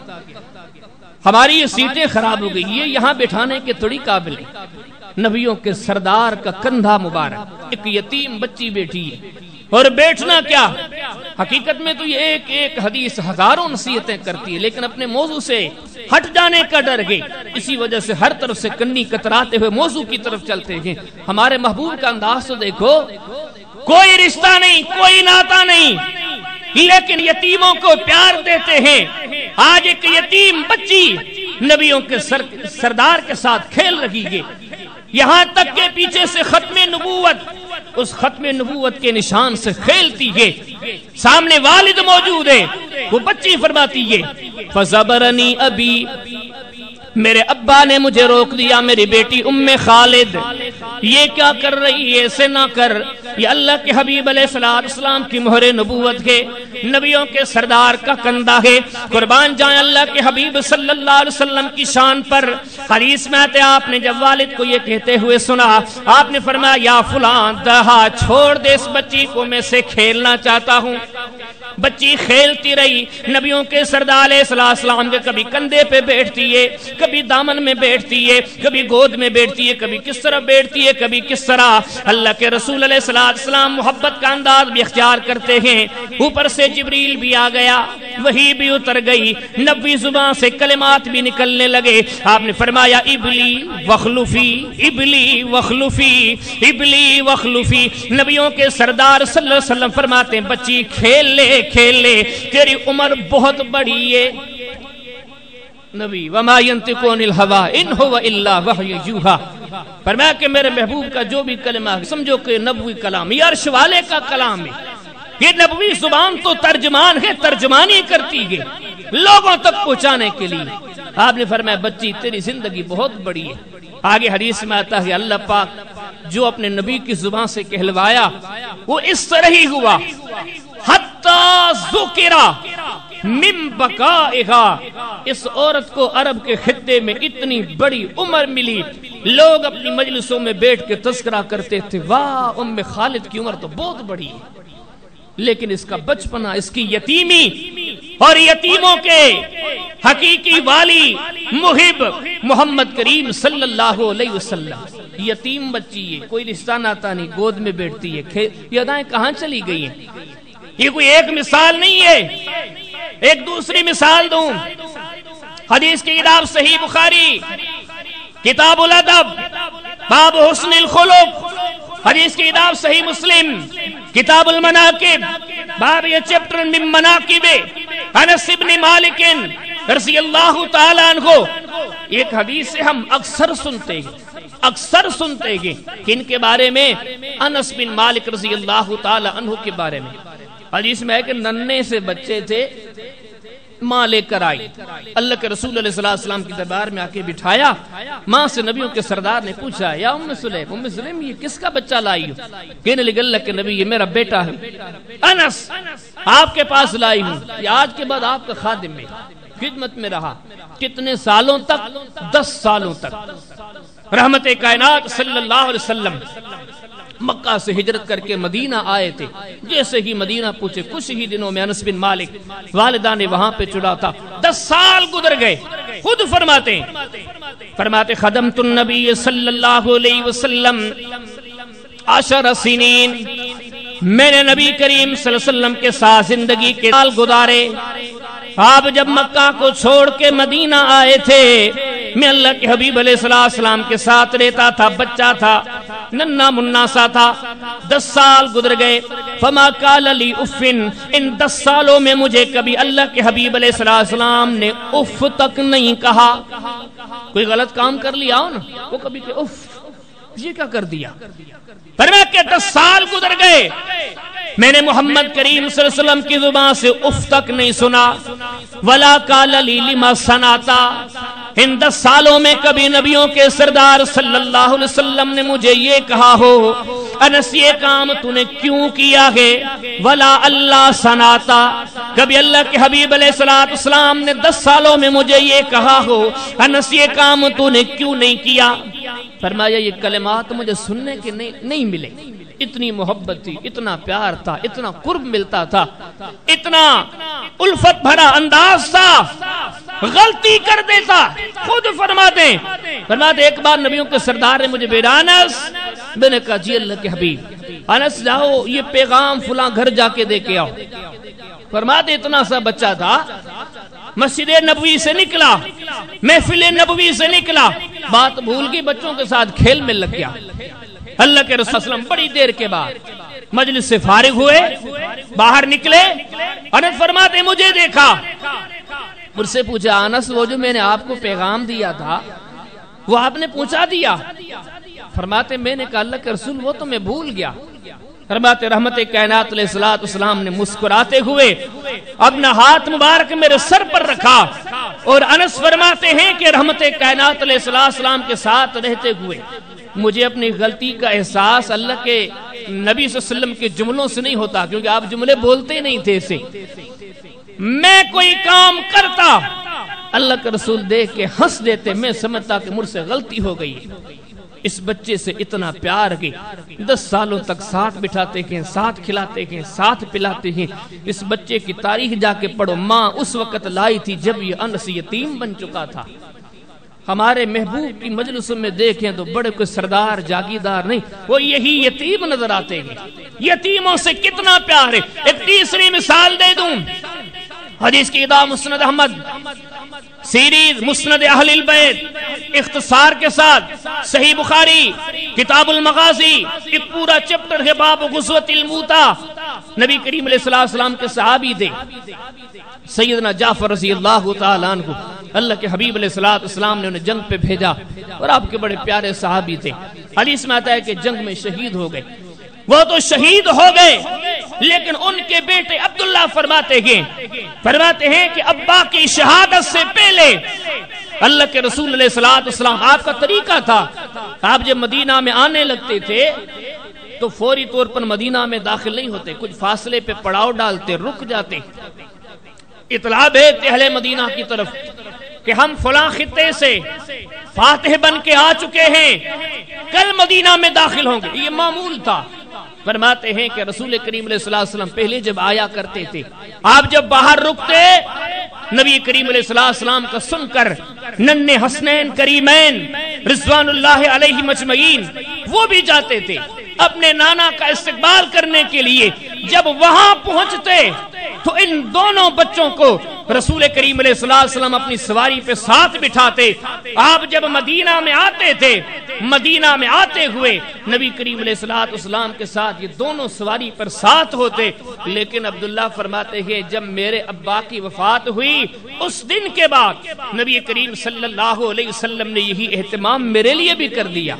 ہماری یہ سیٹیں خراب ہو گئی، یہ یہاں بٹھانے کے تھوڑی قابل ہے۔ نبیوں کے سردار کا کندھا مبارک، ایک یتیم بچی بیٹھی ہے، اور بیٹھنا کیا، حقیقت میں تو یہ ایک ایک حدیث ہزاروں نصیحتیں کرتی ہے، لیکن اپنے موضوع سے ہٹ جانے کا ڈر ہے، اسی وجہ سے ہر طرف سے کنی کتراتے ہوئے موضوع کی طرف چلتے ہیں۔ ہمارے محبوب کا انداز تو دیکھو، کوئی رشتہ نہیں، کوئی ناتا نہیں، لیکن یتیموں کو پیار دیتے ہیں۔ آج ایک یتیم بچی نبیوں کے سر سردار کے ساتھ کھیل رہی ہے، یہاں تک کہ پیچھے سے ختم نبوت، اس ختم نبوت کے نشان سے کھیلتی ہے، سامنے والد موجود ہے، وہ بچی فرماتی ہے فَزَبَرَنِي أَبِي، میرے ابا نے مجھے روک دیا، میری بیٹی ام خالد یہ کیا کر رہی ہے، ایسے نہ کر، یہ اللہ کے حبیب علیہ السلام کی مہر نبوت ہے، نبیوں کے سردار کا کندھا ہے، قربان جائیں اللہ کے حبیب صلی اللہ علیہ وسلم کی شان پر۔ حدیث میں آتے آپ نے جب والد کو یہ کہتے ہوئے سنا، آپ نے فرمایا یا فلان دہا چھوڑ دے اس بچی کو، میں سے کھیلنا چاہتا ہوں۔ بچی کھیلتی رہی، نبیوں کے سردار علیہ السلام کے کبھی کندھے پہ بیٹھتی ہے، کبھی دامن میں بیٹھتی ہے، کبھی گود میں بیٹھتی ہے، کبھی کس طرح بیٹھتی ہے، کبھی کس طرح۔ اللہ کے رسول علیہ السلام محبت کا انداز بھی اختیار کرتے ہیں، اوپر سے جبریل بھی آ گیا، وحی بھی اتر گئی، نبی زبان سے کلمات بھی نکلنے لگے۔ آپ نے فرمایا ابلی وخلفی، ابلی وخلفی، ابلی وخلفی۔ نبیوں کے سردار صلی اللہ علیہ وسلم فرماتے ہیں بچی کھیل لے کھیل لے، تیری عمر بہت بڑی ہے۔ نبی وما ينطق عن الهوى ان هو الا وحی یوحی، فرمایا کہ میرے محبوب کا جو بھی کلمہ ہے سمجھو کہ نبوی کلام، یہ عرش والے کا کلام ہے، یہ نبوی زبان تو ترجمان ہے، ترجمانی کرتی ہے لوگوں تک پہنچانے کے لیے۔ آپ نے فرمایا بچی تیری زندگی بہت بڑی ہے۔ آگے حدیث میں آتا ہے اللہ پاک جو اپنے نبی کی زبان سے کہلوایا وہ اس طرح ہی ہوا، حتی ذکرہ من بقائہا، اس عورت کو عرب کے خطے میں اتنی بڑی عمر ملی، لوگ اپنی مجلسوں میں بیٹھ کے تذکرہ کرتے تھے واہ ام خالد کی عمر تو بہت بڑی ہے، لیکن اس کا بچپنا، اس کی یتیمی، اور یتیموں کے حقیقی والی محب محمد کریم صلی اللہ علیہ وسلم، یتیم بچی ہے، کوئی رشتہ ناتا نہیں، گود میں بیٹھتی ہے، یہ ادائیں کہاں چلی گئی ہیں؟ یہ کوئی ایک مثال نہیں ہے، ایک دوسری مثال دوں، حدیث کی کتاب صحیح بخاری کتاب الادب باب حسن الخلق، حدیث کی کتاب صحیح مسلم کتاب المناقب باب یہ چپٹر من مناقب انس بن مالک رضی اللہ تعالیٰ عنہ۔ ایک حدیث سے ہم اکثر سنتے ہیں، اکثر سنتے گے کن کے بارے میں؟ انس بن مالک رضی اللہ تعالی عنہ کے بارے میں۔ حدیث میں ہے کہ ننھے سے بچے تھے، ماں لے کر آئی، اللہ کے رسول علیہ السلام کی دربار میں آ کے بٹھایا، ماں سے نبیوں کے سردار نے پوچھا یا ام سلیم ام سلیم یہ کس کا بچہ لائی ہو؟ کہنے لگے اللہ کے نبی یہ میرا بیٹا ہے، انس آپ کے پاس لائی ہوں، یہ آج کے بعد آپ کا خادم میں خدمت میں رہا۔ کتنے سالوں تک؟ دس سالوں تک۔ رحمت کائنات صلی اللہ علیہ وسلم مکہ سے ہجرت کر کے مدینہ آئے تھے، جیسے ہی مدینہ پہنچے کچھ ہی دنوں میں انس بن مالک والدہ نے وہاں پہ چڑھا تھا۔ دس سال گزر گئے، خود فرماتے فرماتے خدمت النبی صلی اللہ علیہ وسلم عشر سنین، میں نے نبی کریم صلی اللہ علیہ وسلم کے ساتھ زندگی کے سال گزارے۔ آپ جب مکہ کو چھوڑ کے مدینہ آئے تھے، میں اللہ کے حبیب علیہ السلام کے ساتھ رہتا تھا، بچہ تھا، ننا منا سا تھا۔ دس سال گزر گئے، فما قال لی افن، ان دس سالوں میں مجھے کبھی اللہ کے حبیب علیہ السلام نے اف تک نہیں کہا۔ کوئی غلط کام کر لیا ہو نا، وہ کبھی کہ اف یہ کیا کر دیا؟ فرمایا کہ دس سال گزر گئے، میں نے محمد کریم صلی اللہ علیہ وسلم کی زبان سے اف تک نہیں سنا۔ ولا قال لی لما صنعتا، ان دس سالوں میں کبھی نبیوں کے سردار صلی اللہ علیہ وسلم نے مجھے یہ کہا ہو انس یہ کام تو نے کیوں کیا ہے؟ ولا اللہ صنعتا، کبھی اللہ کے حبیب علیہ السلام نے دس سالوں میں مجھے یہ کہا ہو انس یہ کام تو نے کیوں نہیں کیا؟ فرمایا یہ کلمات مجھے سننے کے نہیں, نہیں ملے، اتنی محبت تھی، اتنا پیار تھا، اتنا قرب ملتا تھا، اتنا الفت بھرا انداز تھا، غلطی کر دیتا خود فرماتے فرماتے ایک بار نبیوں کے سردار نے مجھے بیٹا انس، میں نے کہا جی اللہ کے حبیب، انس جاؤ یہ پیغام فلاں گھر جا کے دے کے آؤ۔ فرماتے اتنا سا بچہ تھا، مسجد نبوی سے نکلا، محفل نبوی سے نکلا، بات بھول گئی، بچوں کے ساتھ کھیل میں لگ گیا۔ اللہ کے رسول صلی اللہ علیہ وسلم بڑی دیر کے بعد مجلس سے فارغ ہوئے، باہر نکلے، انس فرماتے مجھے دیکھا، مجھ سے پوچھا انس وہ جو میں نے آپ کو پیغام دیا تھا وہ آپ نے پہنچا دیا؟ فرماتے میں نے کہا اللہ کے رسول وہ تو میں بھول گیا۔ فرماتے رحمت کائنات علیہ السلام نے مسکراتے ہوئے اپنا ہاتھ مبارک میرے سر پر رکھا، اور انس فرماتے ہیں کہ رحمت کائنات علیہ السلام کے ساتھ رہتے ہوئے مجھے اپنی غلطی کا احساس اللہ کے نبی صلی اللہ علیہ وسلم کے جملوں سے نہیں ہوتا، کیونکہ آپ جملے بولتے نہیں تھے اسے، میں کوئی کام کرتا اللہ کے رسول دیکھ کے ہنس دیتے، میں سمجھتا کہ مجھ سے غلطی ہو گئی۔ اس بچے سے اتنا پیار کہ دس سالوں تک ساتھ بٹھاتے ہیں، ساتھ کھلاتے ہیں، ساتھ پلاتے ہیں۔ اس بچے کی تاریخ جا کے پڑھو، ماں اس وقت لائی تھی جب یہ انس یتیم بن چکا تھا۔ ہمارے محبوب کی مجلس میں دیکھیں تو بڑے کوئی سردار جاگیردار نہیں، وہ یہی یتیم نظر آتے ہیں۔ یتیموں سے کتنا پیار ہے۔ ایک تیسری مثال دے دوں، حدیث کی کتاب مسند احمد، سیریز مسند اہل البیت، اختصار کے ساتھ صحیح بخاری، کتاب المغازی، ایک پورا چپٹر ہے باب غزوۃ الموتہ۔ نبی کریم علیہ السلام کے صحابی تھے سیدنا جعفر رضی اللہ تعالیٰ عنہ، اللہ کے حبیب علیہ السلام نے انہیں جنگ پہ بھیجا، اور آپ کے بڑے پیارے صحابی تھے۔ حدیث میں آتا ہے کہ جنگ میں شہید ہو گئے، وہ تو شہید ہو گئے لیکن ان کے بیٹے عبداللہ فرماتے ہیں فرماتے ہیں کہ ابا کی شہادت سے پہلے اللہ کے رسول علیہ السلام، آپ کا طریقہ تھا، آپ جب مدینہ میں آنے لگتے تھے تو فوری طور پر مدینہ میں داخل نہیں ہوتے، کچھ فاصلے پہ پڑاؤ ڈالتے، رک جاتے، اطلاع بھیجتے اہل مدینہ کی طرف کہ ہم فلاں خطے سے فاتح بن کے آ چکے ہیں، کل مدینہ میں داخل ہوں گے۔ یہ معمول تھا۔ فرماتے ہیں کہ رسول کریم علیہ السلام پہلے جب آیا کرتے تھے، آپ جب باہر رکتے، نبی کریم علیہ السلام کا سن کر ننھے حسنین کریمین رضوان اللہ علیہ مجمعین وہ بھی جاتے تھے اپنے نانا کا استقبال کرنے کے لیے۔ جب وہاں پہنچتے تو ان دونوں بچوں کو رسول کریم علیہ السلام اپنی سواری پہ ساتھ بٹھاتے. آپ جب مدینہ میں آتے تھے، مدینہ میں آتے ہوئے نبی کریم علیہ السلام کے ساتھ یہ دونوں سواری پر ساتھ ہوتے. لیکن عبداللہ فرماتے ہیں جب میرے ابا کی وفات ہوئی اس دن کے بعد نبی کریم صلی اللہ علیہ وسلم نے یہی اہتمام میرے لیے بھی کر دیا.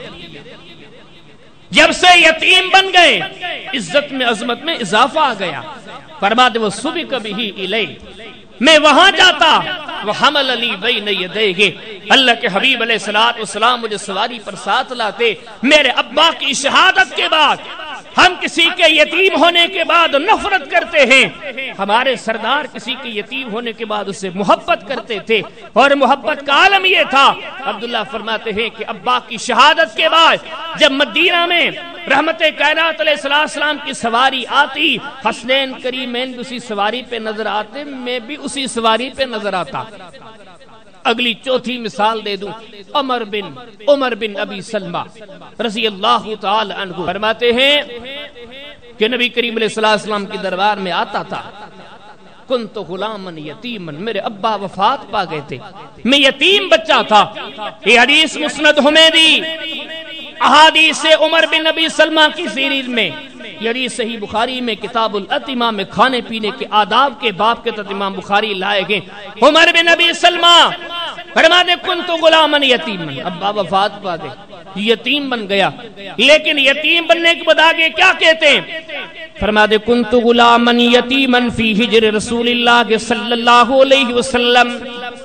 جب سے یتیم بن گئے عزت میں عظمت میں اضافہ آ گیا. فرماتے وہ صبح کبھی ہی الی، میں وہاں جاتا وہ حمل علی بین یدیہ، اللہ کے حبیب علیہ الصلوۃ والسلام مجھے سواری پر ساتھ لاتے. میرے ابا کی شہادت کے بعد ہم کسی کے یتیم ہونے کے بعد نفرت کرتے ہیں، ہمارے سردار کسی کے یتیم ہونے کے بعد اسے محبت کرتے تھے، اور محبت کا عالم یہ تھا. عبداللہ فرماتے ہیں کہ ابا کی شہادت کے بعد جب مدینہ میں رحمت کائنات علیہ السلام کی سواری آتی، حسنین کریمین بھی اسی سواری پہ نظر آتے، میں بھی اسی سواری پہ نظر آتا. اگلی چوتھی مثال دے دوں، عمر بن عمر بن ابی سلمہ رضی اللہ تعالی عنہ فرماتے ہیں کہ نبی کریم علیہ السلام کی دربار میں آتا تھا. کنت غلامن یتیمن، میرے ابا وفات پا گئے تھے، میں یتیم بچہ تھا. یہ حدیث مسند حمیدی احادیث عمر بن ابی سلمہ کی سیریز میں، یعنی صحیح بخاری میں کتاب الاتمہ میں کھانے پینے کے آداب کے باب کے تحت امام بخاری لائے گئے. عمر بن ابی سلمہ فرماتے کنت غلامن یتیمن، ابا وفات پا گئے، یتیم بن گیا. لیکن یتیم بننے کے بعد آگے کیا کہتے ہیں؟ فرماتے کنت غلامن یتیمن فی ہجر رسول اللہ صلی اللہ علیہ وسلم.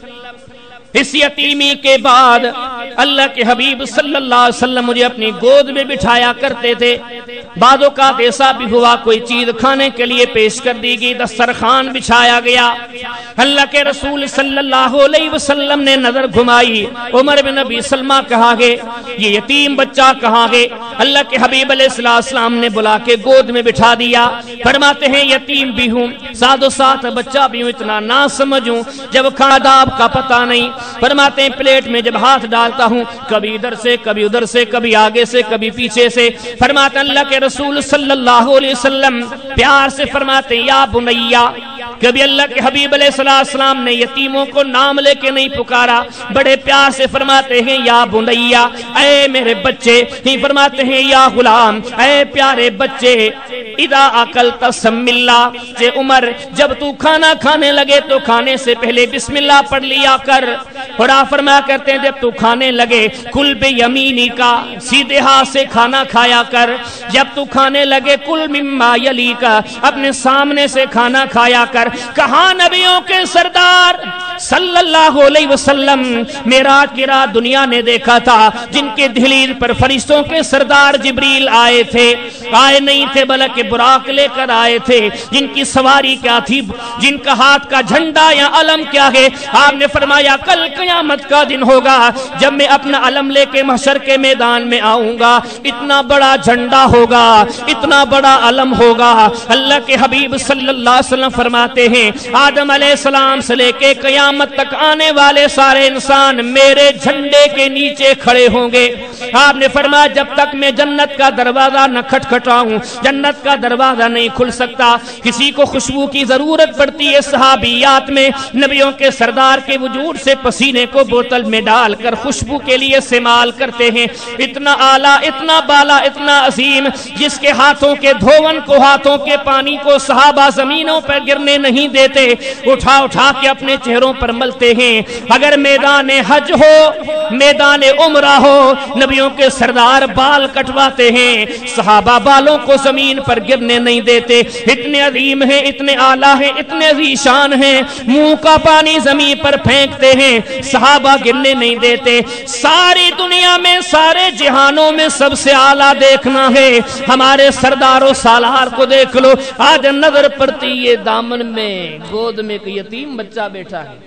اس یتیمی کے بعد اللہ کے حبیب صلی اللہ علیہ وسلم مجھے اپنی گود میں بٹھایا کرتے تھے. بعد اوقات ایسا بھی ہوا کوئی چیز کھانے کے لیے پیش کر دی گئی، دسترخوان بچھایا گیا، اللہ کے رسول صلی اللہ علیہ وسلم نے نظر گھمائی، عمر بن ابی سلمہ کہا گے یہ یتیم بچہ کہاں گے؟ اللہ کے حبیب علیہ السلام نے بلا کے گود میں بٹھا دیا. فرماتے ہیں یتیم بھی ہوں، ساتھ و ساتھ بچہ بھی ہوں، اتنا نہ سمجھوں جب آداب کا پتہ نہیں. فرماتے ہیں پلیٹ میں جب ہاتھ ڈالتا ہوں کبھی ادھر سے کبھی ادھر سے، کبھی آگے سے کبھی پیچھے سے. فرماتے اللہ کے رسول صلی اللہ علیہ وسلم پیار سے فرماتے ہیں یا بنیا. کبھی اللہ کے حبیب علیہ السلام نے یتیموں کو نام لے کے نہیں پکارا، بڑے پیار سے فرماتے ہیں یا بنیا، اے میرے بچے. ہی فرماتے ہیں یا غلام، اے پیارے بچے. اذا اکلت سم اللہ، کہ عمر جب تو کھانا کھانے لگے تو کھانے سے پہلے بسم اللہ پڑھ لیا کر. اور آپ فرمایا کرتے ہیں جب تو کھانے لگے کل بیمینی کا، سیدھے ہاتھ سے کھانا کھایا کر. جب تو کھانے لگے کل مما یلی کا، اپنے سامنے سے کھانا کھایا کر. کہاں نبیوں کے سردار صلی اللہ علیہ وسلم معراج کی رات دنیا نے دیکھا تھا، جن کے دہلیز پر فرشتوں کے سردار جبریل آئے تھے. آئے نہیں تھے بلکہ براق لے کر آئے تھے. جن کی سواری کیا تھی، جن کا ہاتھ کا جھنڈا یا علم کیا ہے؟ آپ نے فرمایا کل قیامت کا دن ہوگا جب میں اپنا علم لے کے محشر کے میدان میں آؤں گا، اتنا بڑا جھنڈا ہوگا، اتنا بڑا علم ہوگا. اللہ کے حبیب صلی اللہ علیہ وسلم فرماتے ہیں آدم علیہ السلام سے لے کے قیامت تک آنے والے سارے انسان میرے جھنڈے کے نیچے کھڑے ہوں گے. آپ نے فرمایا جب تک میں جنت کا دروازہ نہ کھٹکھٹاؤں جنت کا دروازہ نہیں کھل سکتا. کسی کو خوشبو کی ضرورت پڑتی ہے، صحابیات میں نبیوں کے سردار کے وجود سے پسینے کو بوتل میں ڈال کر خوشبو کے لیے استعمال کرتے ہیں. اتنا اعلیٰ، اتنا بالا، اتنا عظیم، جس کے ہاتھوں کے دھون کو، ہاتھوں کے پانی کو صحابہ زمینوں پر گرنے نہیں دیتے، اٹھا اٹھا کے اپنے چہروں پر ملتے ہیں. اگر میدان حج ہو، میدان عمرہ ہو، نبیوں کے سردار بال کٹواتے ہیں، صحابہ بالوں کو زمین پر گرنے نہیں دیتے. اتنے عظیم ہیں، اتنے اعلیٰ ہیں، اتنے عظیشان ہیں، منہ کا پانی زمین پر پھینکتے ہیں، صحابہ گرنے نہیں دیتے. ساری دنیا میں، سارے جہانوں میں سب سے اعلیٰ دیکھنا ہے ہمارے سردار و سالار کو دیکھ لو. آج نظر پڑتی ہے دامن میں گود میں ایک یتیم بچہ بیٹھا ہے.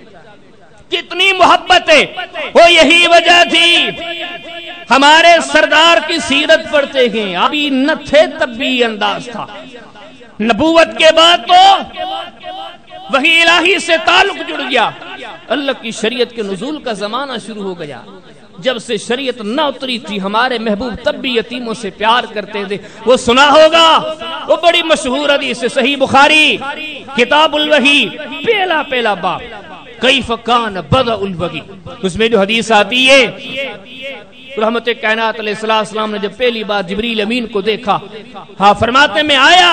کتنی محبت ہے. وہ یہی وجہ تھی ہمارے سردار کی سیرت پڑھتے ہیں، ابھی نہ تھے تب بھی انداز تھا. نبوت کے بعد تو وحی الہی سے تعلق جڑ گیا، اللہ کی شریعت کے نزول کا زمانہ شروع ہو گیا. جب سے شریعت نہ اتری تھی ہمارے محبوب تب بھی یتیموں سے پیار کرتے تھے. وہ سنا ہوگا وہ بڑی مشہور حدیث ہے صحیح بخاری کتاب الوحی پہلا پہلا باب کیف کان بدء الوحی، اس میں جو حدیث آتی ہے رحمت کائنات علیہ السلام نے جب پہلی بار جبریل امین کو دیکھا، ہاں فرماتے میں آیا،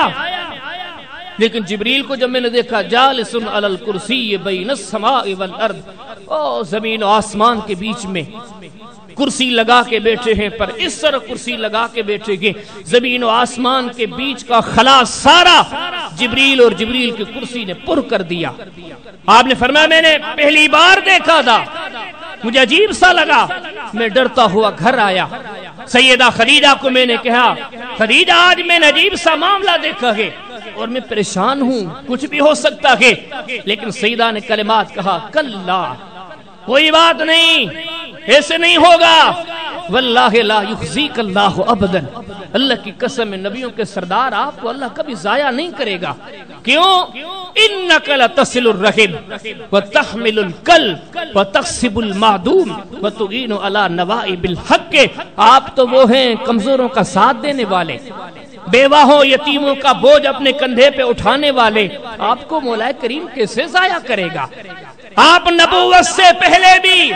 لیکن جبریل کو جب میں نے دیکھا جالس علی الکرسی بین السماء والارض، او زمین و آسمان کے بیچ میں کرسی لگا کے بیٹھے ہیں، پر اس طرح کرسی لگا کے بیٹھے گے زمین و آسمان کے بیچ کا خلا سارا جبریل اور جبریل کی کرسی نے پر کر دیا۔ آپ نے فرمایا میں نے پہلی بار دیکھا تھا، مجھے عجیب سا لگا، میں ڈرتا ہوا گھر آیا، سیدہ خدیجہ کو میں نے کہا خدیجہ آج میں نے عجیب سا معاملہ دیکھا ہے اور میں پریشان ہوں، کچھ بھی ہو سکتا ہے، لیکن سیدہ نے کلمات کہا کلا، کوئی بات نہیں، ایسے نہیں ہوگا، واللہ لا یخزیک اللہ ابدا، اللہ کی قسم نبیوں کے سردار آپ کو اللہ کبھی ضائع نہیں کرے گا۔ کیوں؟ انک لتصل الرحم وتحمل الکلب وتکسب المعدوم وتعین علی نوائب الحق، آپ تو وہ ہیں کمزوروں کا ساتھ دینے والے، بیواہوں یتیموں کا بوجھ اپنے کندھے پہ اٹھانے والے، آپ کو مولا کریم کیسے ضائع کرے گا؟ آپ نبوت سے پہلے بھی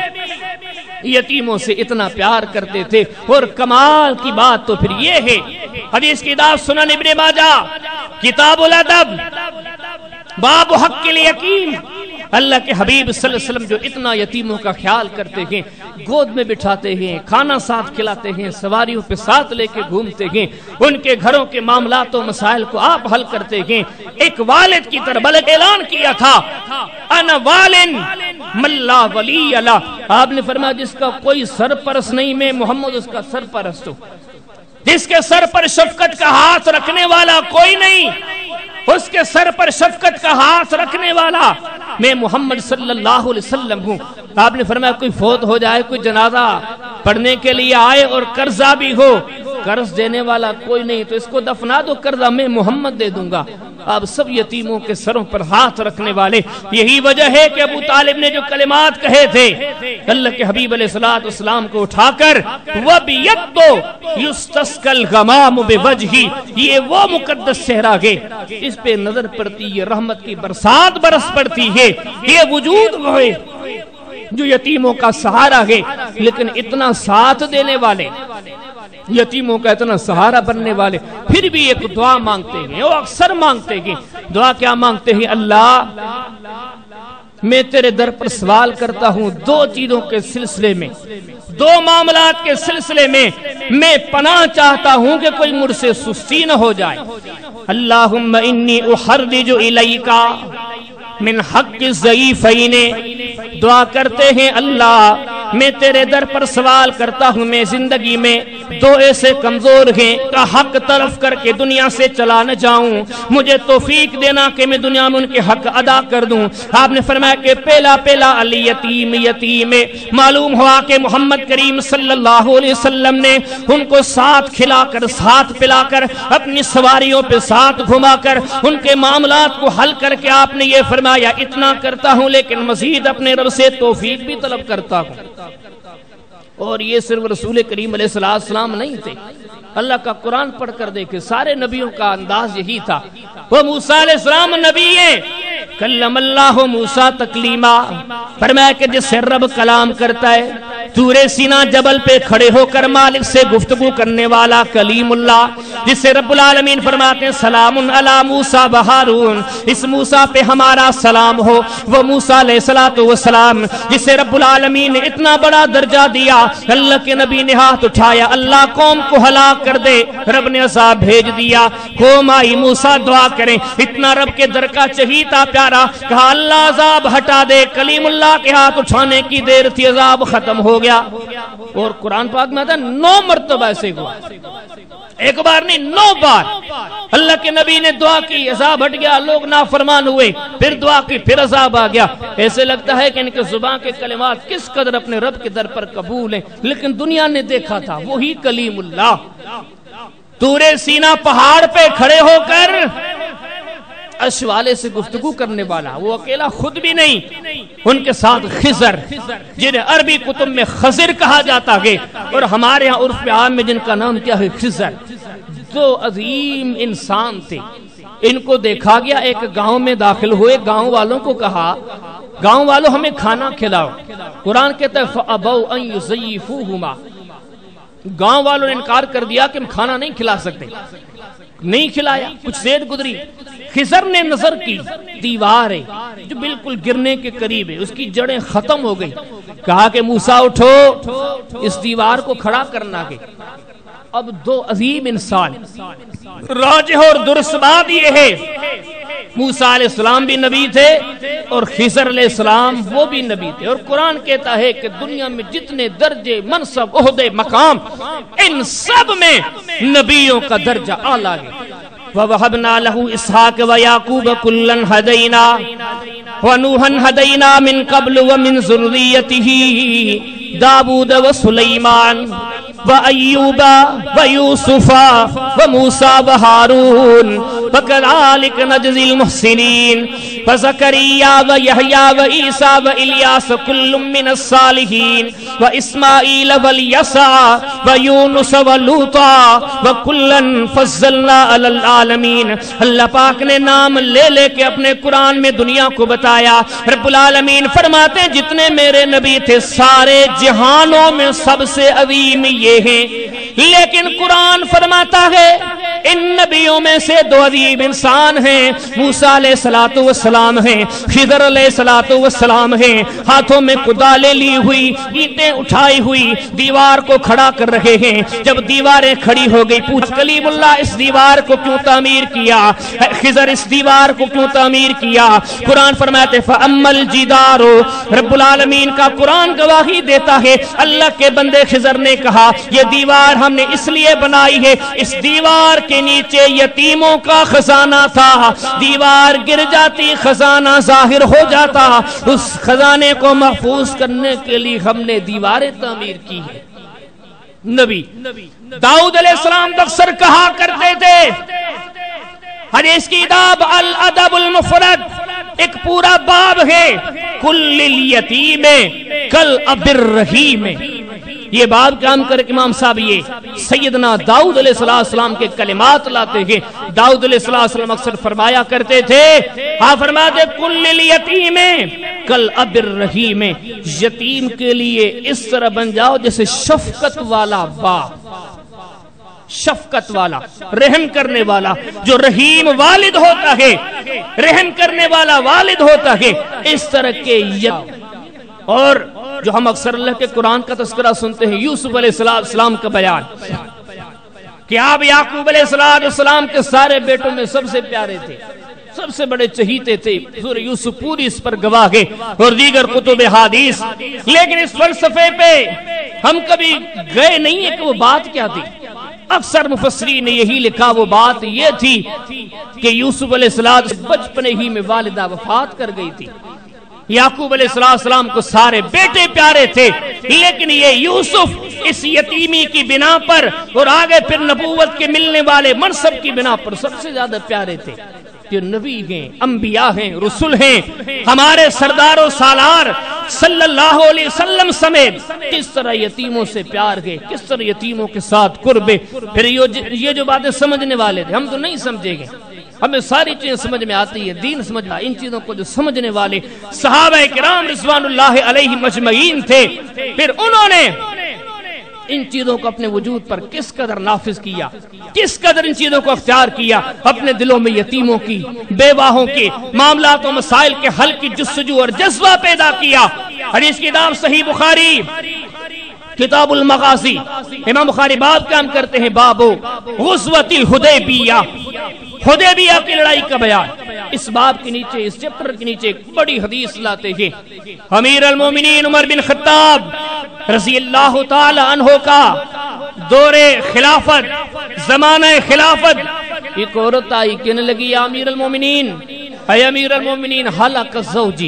یتیموں سے اتنا پیار کرتے تھے، اور کمال کی بات تو پھر یہ ہے، حدیث کی کتاب سنن ابن ماجہ کتاب الادب باب حق الیتیم، اللہ کے حبیب صلی اللہ علیہ وسلم جو اتنا یتیموں کا خیال کرتے ہیں، گود میں بٹھاتے ہیں، کھانا ساتھ کھلاتے ہیں، سواریوں پہ ساتھ لے کے گھومتے ہیں، ان کے گھروں کے معاملات و مسائل کو آپ حل کرتے ہیں، ایک والد کی طرح بلکہ اعلان کیا تھا انا والن من لا ولی لہ، آپ نے فرمایا جس کا کوئی سرپرست نہیں میں محمد اس کا سرپرست ہوں، جس کے سر پر شفقت کا ہاتھ رکھنے والا کوئی نہیں اس کے سر پر شفقت کا ہاتھ رکھنے والا میں محمد صلی اللہ علیہ وسلم ہوں۔ آپ نے فرمایا کوئی فوت ہو جائے، کوئی جنازہ پڑھنے کے لیے آئے اور قرضہ بھی ہو، قرض دینے والا کوئی نہیں تو اس کو دفنا دو، قرضہ میں محمد دے دوں گا۔ آپ سب یتیموں کے سروں پر ہاتھ رکھنے والے، یہی وجہ ہے کہ ابو طالب نے جو کلمات کہے تھے اللہ کے حبیب علیہ الصلوۃ والسلام کو اٹھا کر وَبِيَدُّ يُسْتَسْقَى الْغَمَامُ بِوَجْهِ، یہ وہ مقدس صحرا ہے اس پہ نظر پڑتی ہے، رحمت کی برسات برس پڑتی ہے، یہ وجود وہ ہے جو یتیموں کا سہارا ہے، لیکن اتنا ساتھ دینے والے، یتیموں کا اتنا سہارا بننے والے پھر بھی ایک دعا مانگتے ہیں، وہ اکثر مانگتے ہیں۔ دعا کیا مانگتے ہیں؟ اللہ میں تیرے در پر سوال کرتا ہوں دو چیزوں کے سلسلے میں، دو معاملات کے سلسلے میں میں پناہ چاہتا ہوں کہ کوئی مجھ سے سستی نہ ہو جائے۔ اللہم انی احرج الیک من حق الضعیفین، دعا کرتے ہیں اللہ میں تیرے در پر سوال کرتا ہوں میں زندگی میں دو ایسے کمزور ہیں کا حق طرف کر کے دنیا سے چلا نہ جاؤں، مجھے توفیق دینا کہ میں دنیا میں ان کے حق ادا کر دوں۔ آپ نے فرمایا کہ پہلا پہلا علی یتیم یتیم معلوم ہوا کہ محمد کریم صلی اللہ علیہ وسلم نے ان کو ساتھ کھلا کر ساتھ پلا کر اپنی سواریوں پہ ساتھ گھما کر ان کے معاملات کو حل کر کے آپ نے یہ فرمایا اتنا کرتا ہوں لیکن مزید اپنے رب سے توفیق بھی طلب کرتا ہوں۔ اور یہ صرف رسول کریم علیہ السلام نہیں تھے، اللہ کا قرآن پڑھ کر دیکھے سارے نبیوں کا انداز یہی تھا۔ وہ موسیٰ علیہ السلام نبی ہے، کلم اللہ موسیٰ تکلیما، فرمایا کہ جس سے رب کلام کرتا ہے، طور سینا جبل پہ کھڑے ہو کر مالک سے گفتگو کرنے والا کلیم اللہ، جس سے رب العالمین فرماتے ہیں سلام علی موسیٰ و ہارون، اس موسیٰ پہ ہمارا سلام ہو، وہ موسیٰ علیہ السلام جس سے رب العالمین نے اتنا بڑا درجہ دیا، اللہ کے نبی نے ہاتھ اٹھایا اللہ قوم کو ہلاک کر دے، رب نے عذاب بھیج دیا، قوم آئی موسیٰ دعا کریں، اتنا رب کے در کا چہیتا پیارا، کہا اللہ عذاب ہٹا دے، کلیم اللہ کے ہاتھ اٹھانے کی دیر تھی عذاب ختم ہو گیا۔ اور قرآن پاک میں آتا نو مرتبہ ایسے ہوا، ایک بار نہیں نو بار اللہ کے نبی نے دعا کی، عذاب ہٹ گیا، لوگ نافرمان ہوئے، پھر دعا کی، پھر عذاب آ گیا۔ ایسے لگتا ہے کہ ان کے زبان کے کلمات کس قدر اپنے رب کے در پر قبول ہیں، لیکن دنیا نے دیکھا تھا وہی کلیم اللہ طور سینا پہاڑ پہ کھڑے ہو کر عرش والے سے گفتگو کرنے والا، وہ اکیلا خود بھی نہیں، ان کے ساتھ خضر جنہیں عربی کتب میں خضر کہا جاتا ہے اور ہمارے ہاں عرف عام میں جن کا نام کیا ہے خضر، دو عظیم انسان تھے، ان کو دیکھا گیا، ایک گاؤں میں داخل ہوئے، گاؤں والوں کو کہا گاؤں والوں ہمیں کھانا کھلاؤ۔ قرآن کہتا ہے فَأَبَوْا أَن يُضَيِّفُوهُمَا، گاؤں والوں نے انکار کر دیا کہ ہم کھانا نہیں کھلا سکتے، نہیں کھلایا۔ کچھ دیر گزری، خضر نے نظر کی، دیوار ہے جو بالکل گرنے کے قریب ہے، اس کی جڑیں ختم ہو گئی۔ کہا کہ موسیٰ اٹھو، اس دیوار کو کھڑا کرنا کے۔ اب دو عظیم انسان، راجح اور درست بات یہ ہے موسیٰ علیہ السلام بھی نبی تھے اور خضر علیہ السلام وہ بھی نبی تھے، اور قرآن کہتا ہے کہ دنیا میں جتنے درجے، منصب، عہدے، مقام، ان سب میں نبیوں کا درجہ اعلیٰ ہے۔ وَوَهَبْنَا لَهُ إِسْحَاقَ وَيَعْقُوبَ كُلًّا هَدَيْنَا وَنُوحًا هَدَيْنَا مِن قَبْلُ وَمِن ذُرِّيَّتِهِ دَاوُودَ وَسُلَيْمَانَ وَأَيُّوبَ وَيُوسُفَ وَمُوسَى وَهَارُونَ وَكَذَلِكَ نَجْزِي الْمُحْسِنِينَ وَزَكَرِيَّا وَيَحْيَىٰ وَعِيسَىٰ وَإِلْيَاسَ كُلٌّ مِّنَ الصَّالِحِينَ وَإِسْمَاعِيلَ وَالْيَسَعَ وَيُونُسَ وَلُوطًا وَكُلًّا فَضَّلْنَا عَلَى الْعَالَمِينَ۔ اللہ پاک نے نام لے لے کے اپنے قرآن میں دنیا کو بتایا۔ رب العالمین فرماتے ہیں جتنے میرے نبی تھے سارے جہانوں میں سب سے عظیم یہ ہیں، لیکن قرآن فرماتا ہے ان نبیوں میں سے دو عظیم انسان ہیں، موسیٰ علیہ الصلوۃ والسلام ہیں، خضر علیہ الصلوۃ والسلام ہیں، ہاتھوں میں کدالیں لی ہوئی، اینٹیں اٹھائی ہوئی دیوار کو کھڑا کر رہے ہیں۔ جب دیواریں کھڑی ہو گئی پوچھ کلیم اللہ اس دیوار کو کیوں تعمیر کیا، خضر اس دیوار کو کیوں تعمیر کیا؟ قرآن فرماتے فَأَمَّا الْجِدَارُ، رب العالمین کا قرآن گواہی دیتا ہے اللہ کے بندے خضر نے کہا یہ دیوار ہم نے اس لیے بنائی ہے، اس دیوار کے نیچے یتیموں کا خزانہ تھا، دیوار گر جاتی خزانہ ظاہر ہو جاتا، اس خزانے کو محفوظ کرنے کے لیے ہم نے دیواریں تعمیر کی ہے۔ نبی داؤد علیہ السلام اکثر کہا کرتے تھے، حدیث کی کتاب الادب المفرد ایک پورا باب ہے کل الیتیم کل اب الرحیم، یہ باب کام کر امام صاحب یہ سیدنا داؤد علیہ السلام کے کلمات لاتے ہیں۔ داؤد علیہ السلام اکثر فرمایا کرتے تھے، ہاں فرماتے کل الیتیم کل اب الرحیم، یتیم کے لیے اس طرح بن جاؤ جیسے شفقت والا باپ، شفقت والا، رحم کرنے والا، جو رحیم والد ہوتا ہے، رحم کرنے والا والد ہوتا ہے، اس طرح کے یتیم۔ اور جو ہم اکثر اللہ کے قرآن کا تذکرہ سنتے ہیں، یوسف علیہ السلام کا بیان کہ آپ یعقوب علیہ السلام کے سارے بیٹوں میں سب سے پیارے تھے، سب سے بڑے چہیتے تھے، سورہ یوسف پوری اس پر گواہ ہے اور دیگر کتب حدیث۔ لیکن اس فلسفے پہ ہم کبھی گئے نہیں ہیں کہ وہ بات کیا تھی۔ اکثر مفسرین نے یہی لکھا وہ بات یہ تھی کہ یوسف علیہ السلام بچپنے ہی میں والدہ وفات کر گئی تھی۔ یعقوب علیہ السلام کو سارے بیٹے پیارے تھے، لیکن یہ یوسف اس یتیمی کی بنا پر اور آگے پھر نبوت کے ملنے والے منصب کی بنا پر سب سے زیادہ پیارے تھے۔ جو نبی ہیں، انبیاء ہیں، رسول ہیں، ہمارے سردار و سالار صلی اللہ علیہ وسلم سمیت کس طرح یتیموں سے پیار ہے، کس طرح یتیموں کے ساتھ قرب ہے۔ پھر یہ جو باتیں سمجھنے والے تھے ہم تو نہیں سمجھے گے، ہمیں ساری چیزیں سمجھ میں آتی ہے، دین سمجھ میں، ان چیزوں کو جو سمجھنے والے صحابہ کرام رضوان اللہ علیہم اجمعین تھے، پھر انہوں نے ان چیزوں کو اپنے وجود پر کس قدر نافذ کیا، کس قدر ان چیزوں کو اختیار کیا، اپنے دلوں میں یتیموں کی، بیواہوں کے معاملات و مسائل کے حل کی جستجو اور جذبہ پیدا کیا۔ حدیث کی کتاب صحیح بخاری کتاب المغازی، امام بخاری باب کام کرتے ہیں بابو غزوۃ الحدیبیہ، حدیبیہ کی لڑائی کا بیان۔ اس باب کے نیچے، اس چیپٹر کے نیچے ایک بڑی حدیث لاتے ہیں امیر المومنین عمر بن خطاب رضی اللہ تعالی عنہ کا دور خلافت، زمانہ خلافت، ایک عورت آئی کہنے لگی یا امیر المومنین، اے امیر المومنین ہلاک زوجی،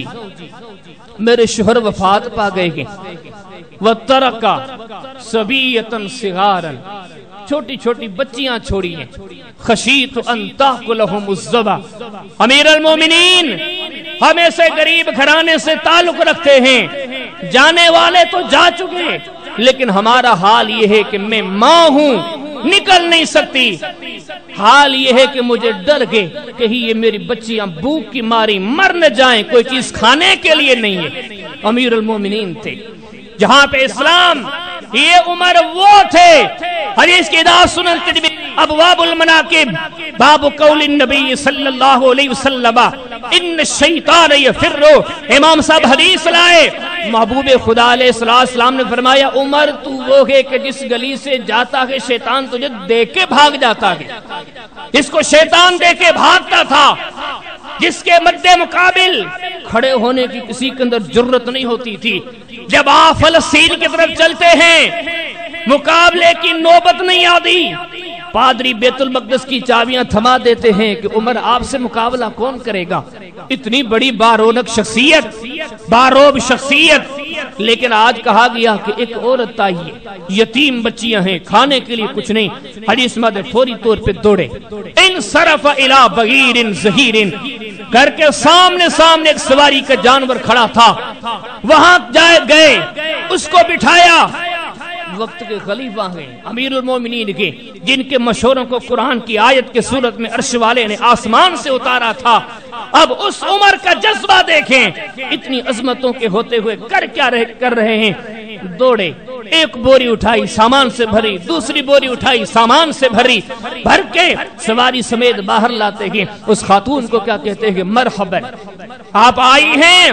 میرے شوہر وفات پا گئے ہیں، وَتَرَكَ صَبِيَّةً صِغَارًا، چھوٹی چھوٹی بچیاں چھوڑی ہیں، خشیت ان تاکلہم الذبح، امیر المومنین ہم ایسے غریب گھرانے سے تعلق رکھتے ہیں، جانے والے تو جا چکے، لیکن ہمارا حال یہ ہے کہ میں ماں ہوں، نکل نہیں سکتی، حال یہ ہے کہ مجھے ڈر گئے کہیں یہ میری بچیاں بھوک کی ماری مر نہ جائیں، کوئی چیز کھانے کے لیے نہیں ہے۔ امیر المومنین تھے جہاں پہ اسلام، یہ عمر وہ تھے۔ حدیث کی اداعت سنن ترمذی ابواب المناقب باب قول النبی صلی اللہ علیہ وسلم ان الشیطان یفر، امام صاحب حدیث لائے، محبوب خدا علیہ السلام نے فرمایا عمر تو وہ ہے کہ جس گلی سے جاتا ہے شیطان تجھے دیکھ کے بھاگ جاتا ہے، جس کو شیطان دیکھ کے بھاگتا تھا، جس کے مد مقابل کھڑے ہونے کی کسی کے اندر جرت نہیں ہوتی تھی۔ جب آپ فلسطین کی طرف چلتے ہیں مقابلے کی نوبت نہیں آتی، پادری بیت المقدس کی چابیاں تھما دیتے ہیں کہ عمر آپ سے مقابلہ کون کرے گا، اتنی بڑی بارونق شخصیت، باروب شخصیت، لیکن آج کہا گیا کہ ایک عورت آئی ہے، یتیم بچیاں ہیں، کھانے کے لیے کچھ نہیں، حدیث میں فوری طور پہ دوڑے، انصرف الی بغیر ظہیر، گھر کے سامنے سامنے ایک سواری کا جانور کھڑا تھا، وہاں جائے گئے، اس کو بٹھایا۔ وقت کے خلیفہ ہیں امیر المومنین کے، جن کے مشوروں کو قرآن کی آیت کے صورت میں عرش والے نے آسمان سے اتارا تھا۔ اب اس عمر کا جذبہ دیکھیں، اتنی عظمتوں کے ہوتے ہوئے کر کیا کر رہے ہیں، دوڑے، ایک بوری اٹھائی سامان سے بھری، دوسری بوری اٹھائی سامان سے بھری، بھر کے سواری سمیت باہر لاتے ہیں۔ اس خاتون کو کیا کہتے ہیں، مرحبا آپ آئی ہیں،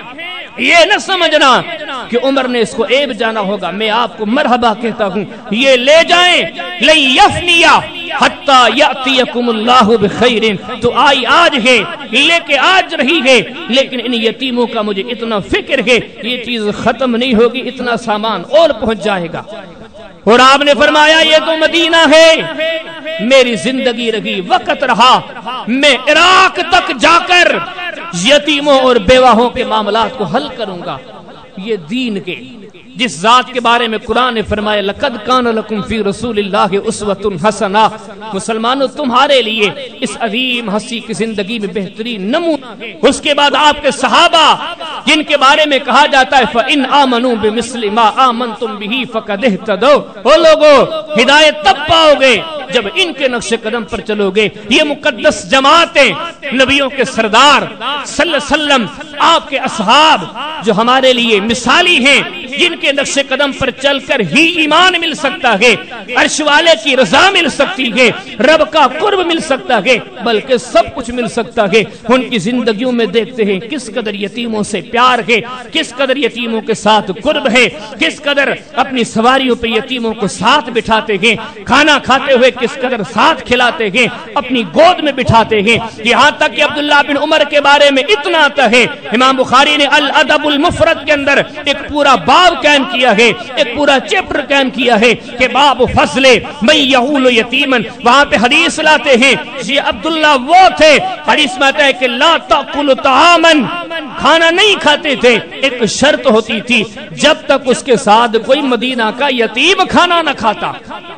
یہ نہ سمجھنا کہ عمر نے اس کو عیب جانا ہوگا، میں آپ کو مرحبا کہتا ہوں، یہ لے جائیں، لن یفنیا حتی یأتیکم اللہ بخیر، تو آئی آج ہے، لے کے آج رہی ہے، لیکن ان یتیموں کا مجھے اتنا فکر ہے، یہ چیز ختم نہیں ہوگی، اتنا سامان اور پہنچ جائے گا۔ اور آپ نے فرمایا یہ تو مدینہ ہے، میری زندگی رہی، وقت رہا، میں عراق تک جا کر یتیموں اور بیواہوں کے معاملات کو حل کروں گا۔ یہ دین کے جس ذات کے بارے میں قرآن نے فرمایا لقد کان لکم فی رسول اللہ اسوۃ حسنہ، مسلمانوں تمہارے لیے اس عظیم ہستی کی زندگی میں بہترین نمونہ۔ اس کے بعد آپ کے صحابہ جن کے بارے میں کہا جاتا ہے فَإِنْ آمَنُوا بِمِثْلِ مَا آمَنْتُمْ بِهِ فَقَدْ اهْتَدَوْا، وہ لوگوں ہدایت تب پاؤ گے جب ان کے نقش قدم پر چلو گے۔ یہ مقدس جماعتیں، نبیوں کے سردار صلی اللہ علیہ وسلم، آپ کے اصحاب جو ہمارے لیے مثالی ہیں، جن کے نقش قدم پر چل کر ہی ایمان مل سکتا ہے، عرش والے کی رضا مل سکتی ہے، رب کا قرب مل سکتا ہے، بلکہ سب کچھ مل سکتا ہے۔ ان کی زندگیوں میں دیکھتے ہیں کس قدر یتیموں سے پیار ہے، کس قدر یتیموں کے ساتھ قرب ہے، کس قدر اپنی سواریوں پہ یتیموں کو ساتھ بٹھاتے ہیں، کھانا کھاتے ہوئے کس قدر ساتھ کھلاتے ہیں، اپنی گود میں بٹھاتے ہیں۔ یہاں تک کہ عبداللہ بن عمر کے بارے میں اتنا آتا ہے، امام بخاری نے الادب المفرد کے اندر ایک پورا باب قائم کیا ہے، ایک پورا چیپٹر قائم کیا ہے کہ باب فضل من یعول یتیمن، وہاں پہ حدیث لاتے ہیں یہ عبداللہ وہ تھے، حدیث میں آتا ہے کہ لا تاکل طعاما، کھانا نہیں کھاتے تھے، ایک شرط ہوتی تھی جب تک اس کے ساتھ کوئی مدینہ کا یتیم کھانا نہ کھاتا۔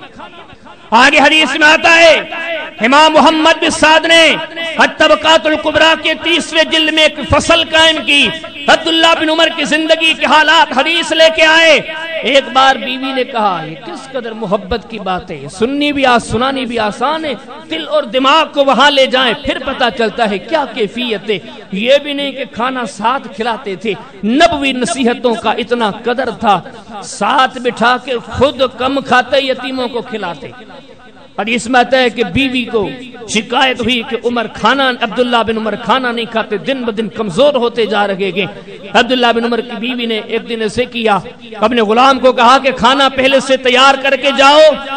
آگے حدیث میں آتا ہے امام محمد بن سعد نے الطبقات الکبریٰ کے تیسرے جلد میں ایک فصل قائم کی، عبداللہ بن عمر کی زندگی کے حالات حدیث لے کے آئے۔ ایک بار بیوی نے کہا یہ کس قدر محبت کی بات ہے، سننی بھی آس سنانی بھی آسان ہے، دل اور دماغ کو وہاں لے جائیں پھر پتا چلتا ہے کیا کیفیت ہے۔ یہ بھی نہیں کہ کھانا ساتھ کھلاتے تھے، نبوی نصیحتوں کا اتنا قدر تھا، ساتھ بٹھا کے خود کم کھاتے یتیموں کو کھلاتے۔ حدیث میں آتا ہے کہ بیوی کو شکایت ہوئی کہ عمر کھانا عبداللہ بن عمر کھانا نہیں کھاتے، دن بدن کمزور ہوتے جا رہے گے۔ عبداللہ بن عمر کی بیوی نے ایک دن ایسے کیا، اپنے غلام کو کہا کہ کھانا پہلے سے تیار کر کے جاؤ،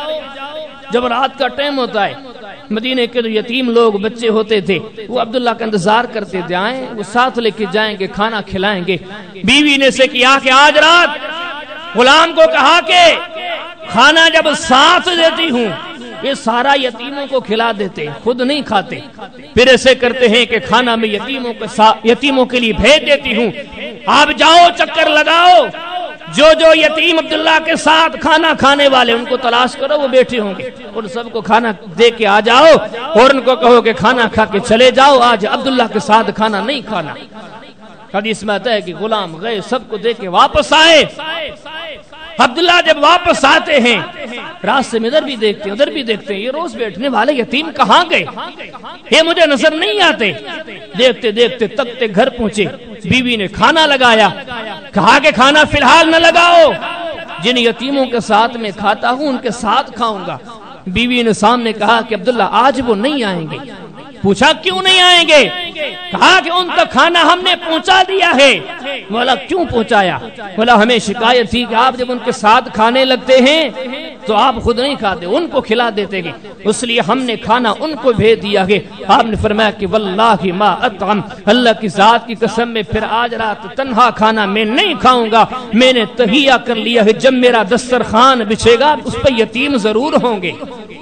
جب رات کا ٹائم ہوتا ہے، مدینے کے جو یتیم لوگ بچے ہوتے تھے وہ عبداللہ کا انتظار کرتے تھے، آئیں وہ ساتھ لے کے جائیں گے، کھانا کھلائیں گے۔ بیوی نے سے کیا کہ آج رات غلام کو کہا کہ کھانا جب ساتھ دیتی ہوں یہ سارا یتیموں کو کھلا دیتے، خود نہیں کھاتے، پھر ایسے کرتے ہیں کہ کھانا میں یتیموں کے ساتھ یتیموں کے لیے بھیج دیتی ہوں، آپ جاؤ چکر لگاؤ، جو جو یتیم عبداللہ کے ساتھ کھانا کھانے والے ان کو تلاش کرو، وہ بیٹھے ہوں گے، ان سب کو کھانا دے کے آ جاؤ اور ان کو کہو کہ کھانا کھا کے چلے جاؤ، آج عبداللہ کے ساتھ کھانا نہیں کھانا۔ حدیث میں آتا ہے کہ غلام گئے، سب کو دے کے واپس آئے۔ عبداللہ جب واپس آتے ہیں راستے میں ادھر بھی دیکھتے ادھر بھی دیکھتے ہیں، یہ روز بیٹھنے والے یتیم کہاں گئے، یہ مجھے نظر نہیں آتے۔ دیکھتے دیکھتے تکتے گھر پہنچے، بیوی نے کھانا لگایا، کہا کہ کھانا فی الحال نہ لگاؤ، جن یتیموں کے ساتھ میں کھاتا ہوں ان کے ساتھ کھاؤں گا۔ بیوی نے سامنے کہا کہ عبداللہ آج وہ نہیں آئیں گے۔ پوچھا کیوں نہیں آئیں گے؟ کہا کہ ان تک کھانا ہم نے پہنچا دیا ہے۔ بولا کیوں پہنچایا؟ بولا ہمیں شکایت تھی کہ آپ جب ان کے ساتھ کھانے لگتے ہیں تو آپ خود نہیں کھاتے، ان کو کھلا دیتے گے، اس لیے ہم نے کھانا ان کو بھیج دیا ہے۔ آپ نے فرمایا کہ واللہ ما اطعم، اللہ کی ذات کی قسم میں پھر آج رات تنہا کھانا میں نہیں کھاؤں گا، میں نے تہیہ کر لیا ہے، جب میرا دسترخوان بچھے گا اس پہ یتیم ضرور ہوں گے۔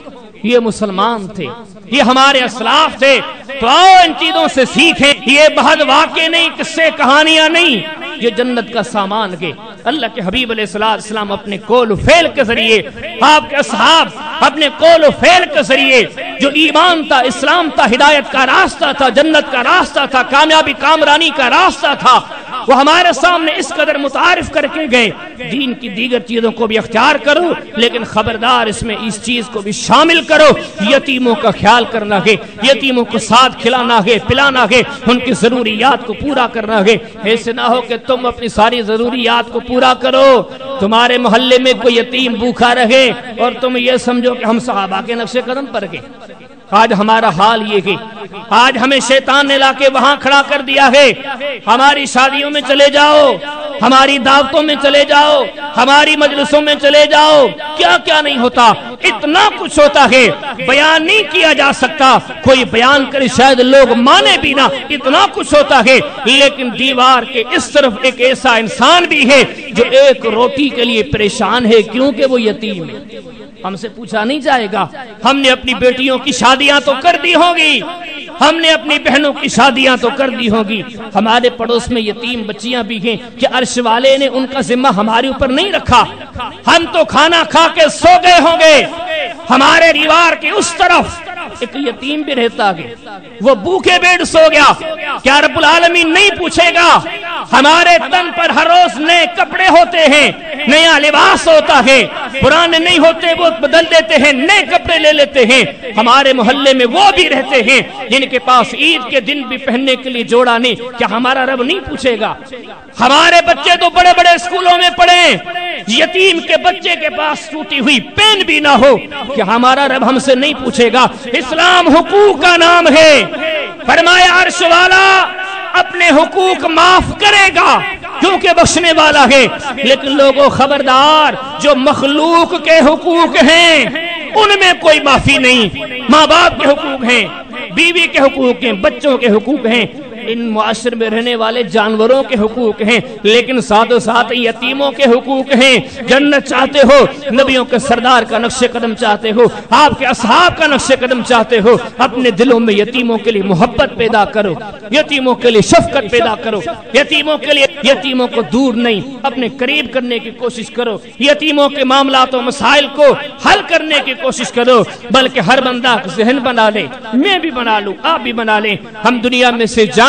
یہ مسلمان تھے، یہ ہمارے اسلاف تھے، تو آؤ ان چیزوں سے سیکھیں۔ یہ بہت واقع نہیں، قصے کہانیاں نہیں، یہ جنت کا سامان ہے۔ اللہ کے حبیب علیہ السلام اپنے قول و فعل کے ذریعے، آپ کے اصحاب اپنے قول و فعل کے ذریعے جو ایمان تھا، اسلام تھا، ہدایت کا راستہ تھا، جنت کا راستہ تھا، کامیابی کامرانی کا راستہ تھا، وہ ہمارے سامنے اس قدر متعارف کر کے گئے۔ دین کی دیگر چیزوں کو بھی اختیار کرو، لیکن خبردار اس میں اس چیز کو بھی شامل کرو، یتیموں کا خیال کرنا ہے، یتیموں کو ساتھ کھلانا ہے، پلانا ہے، ان کی ضروریات کو پورا کرنا ہے۔ ایسے نہ ہو کہ تم اپنی ساری ضروریات کو پورا کرو، تمہارے محلے میں کوئی یتیم بھوکا رہے اور تم یہ سمجھو کہ ہم صحابہ کے نقش قدم پر گئے۔ آج ہمارا حال یہ ہے، آج ہمیں شیطان نے لا کے وہاں کھڑا کر دیا ہے۔ ہماری شادیوں میں چلے جاؤ، ہماری دعوتوں میں چلے جاؤ، ہماری مجلسوں میں چلے جاؤ، کیا کیا نہیں ہوتا، اتنا کچھ ہوتا ہے، بیان نہیں کیا جا سکتا، کوئی بیان کرے شاید لوگ مانے بھی نہ، اتنا کچھ ہوتا ہے۔ لیکن دیوار کے اس طرف ایک ایسا انسان بھی ہے جو ایک روٹی کے لیے پریشان ہے، کیونکہ وہ یتیم ہے۔ ہم سے پوچھا نہیں جائے گا، ہم نے اپنی بیٹیوں کی شادیاں تو کر دی ہوگی، ہم نے اپنی بہنوں کی شادیاں تو کر دی ہوگی، ہمارے پڑوس میں یتیم بچیاں بھی ہیں کہ عرش والے نے ان کا ذمہ ہمارے اوپر نہیں رکھا، ہم تو کھانا کھا کے سو گئے ہوں گے، ہمارے دیوار کے اس طرف ایک یتیم بھی رہتا ہے، وہ بھوکے پیٹ سو گیا، کیا رب العالمین نہیں پوچھے گا؟ ہمارے تن پر ہر روز نئے کپڑے ہوتے ہیں، نیا لباس ہوتا ہے، پرانے نہیں ہوتے وہ بدل دیتے ہیں، نئے کپڑے لے لیتے ہیں۔ ہمارے محلے میں وہ بھی رہتے ہیں جن کے پاس عید کے دن بھی پہننے کے لیے جوڑا نہیں، کیا ہمارا رب نہیں پوچھے گا؟ ہمارے بچے تو بڑے بڑے اسکولوں میں پڑھیں، یتیم کے بچے کے پاس ٹوٹی ہوئی پین بھی نہ ہو، کیا ہمارا رب ہم سے نہیں پوچھے گا؟ اسلام حقوق کا نام ہے، فرمایا عرش والا اپنے حقوق معاف کرے گا کیونکہ بخشنے والا ہے، لیکن لوگوں خبردار، جو مخلوق کے حقوق ہیں ان میں کوئی معافی نہیں، ماں باپ کے حقوق ہیں، بیوی کے حقوق ہیں، بچوں کے حقوق ہیں، ان معاشرے میں رہنے والے جانوروں کے حقوق ہیں، لیکن ساتھ و ساتھ یتیموں کے حقوق ہیں۔ جنت چاہتے ہو، نبیوں کے سردار کا نقش قدم چاہتے ہو، آپ کے اصحاب کا نقش قدم چاہتے ہو، اپنے دلوں میں یتیموں کے لیے محبت پیدا کرو، یتیموں کے لیے شفقت پیدا کرو، یتیموں کے لیے یتیموں کو دور نہیں اپنے قریب کرنے کی کوشش کرو، یتیموں کے معاملات و مسائل کو حل کرنے کی کوشش کرو، بلکہ ہر بندہ ذہن بنا لے، میں بھی بنا لوں، آپ بھی بنا لیں، ہم دنیا میں سے جائیں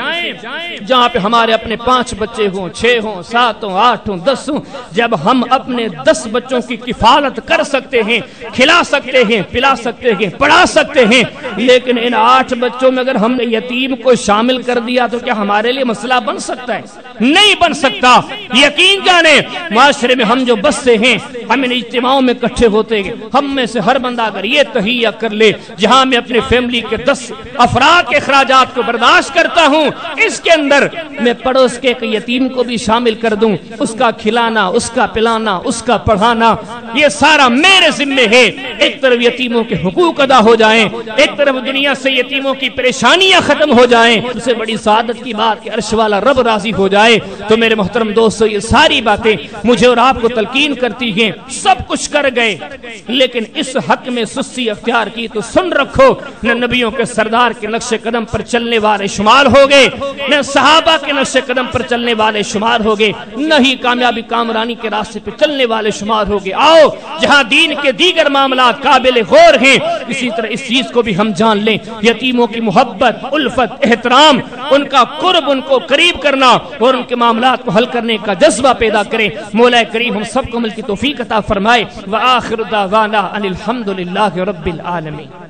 جہاں پہ ہمارے اپنے پانچ بچے ہوں، چھ ہوں، سات ہوں، آٹھ ہوں، دس ہوں، جب ہم اپنے دس بچوں کی کفالت کر سکتے ہیں، کھلا سکتے ہیں، پلا سکتے ہیں، پڑھا سکتے ہیں، لیکن ان آٹھ بچوں میں اگر ہم نے یتیم کو شامل کر دیا تو کیا ہمارے لیے مسئلہ بن سکتا ہے؟ نہیں بن سکتا۔ یقین جانے معاشرے میں ہم جو بستے ہیں، ہم ان اجتماعوں میں اکٹھے ہوتے ہیں، ہم میں سے ہر بندہ اگر یہ تہیہ کر لے جہاں میں اپنے فیملی کے دس افراد کے اخراجات کو برداشت کرتا ہوں، اس کے اندر میں پڑوس کے ایک یتیم کو بھی شامل کر دوں، اس کا کھلانا، اس کا پلانا، اس کا پڑھانا، یہ سارا میرے ذمہ ہے۔ ایک طرف یتیموں کے حقوق ادا ہو جائیں، ایک طرف دنیا سے یتیموں کی پریشانیاں ختم ہو جائیں، اس سے بڑی سعادت کی بات کہ عرش والا رب راضی ہو جائے۔ تو میرے محترم دوستو، یہ ساری باتیں مجھے اور آپ کو تلقین کرتی ہیں، سب کچھ کر گئے لیکن اس حق میں سستی اختیار کی تو سن رکھو، نہ نبیوں کے سردار کے نقش قدم پر چلنے والے شمار ہو گئے، نہ صحابہ کے نقش قدم پر چلنے والے شمار ہو گئے، نہ ہی کامیابی کامرانی کے راستے پہ چلنے والے شمار ہو گئے۔ آؤ आओ जहां दीन के दीगर मामलात काबिल गौर हैं, इसी तरह इस चीज को भी हम जान लें, यतीमों की मोहब्बत, उल्फत, एहतराम, उनका कुर्ब, उनको करीब करना और उनके मामलात को हल करने का जज्बा पैदा करें। मौला करीम हम सबको अमल की तौफीक अता फरमाए। व आखिर दावाना अनिल हम्दुलिल्लाहि रब्बिल आलमीन।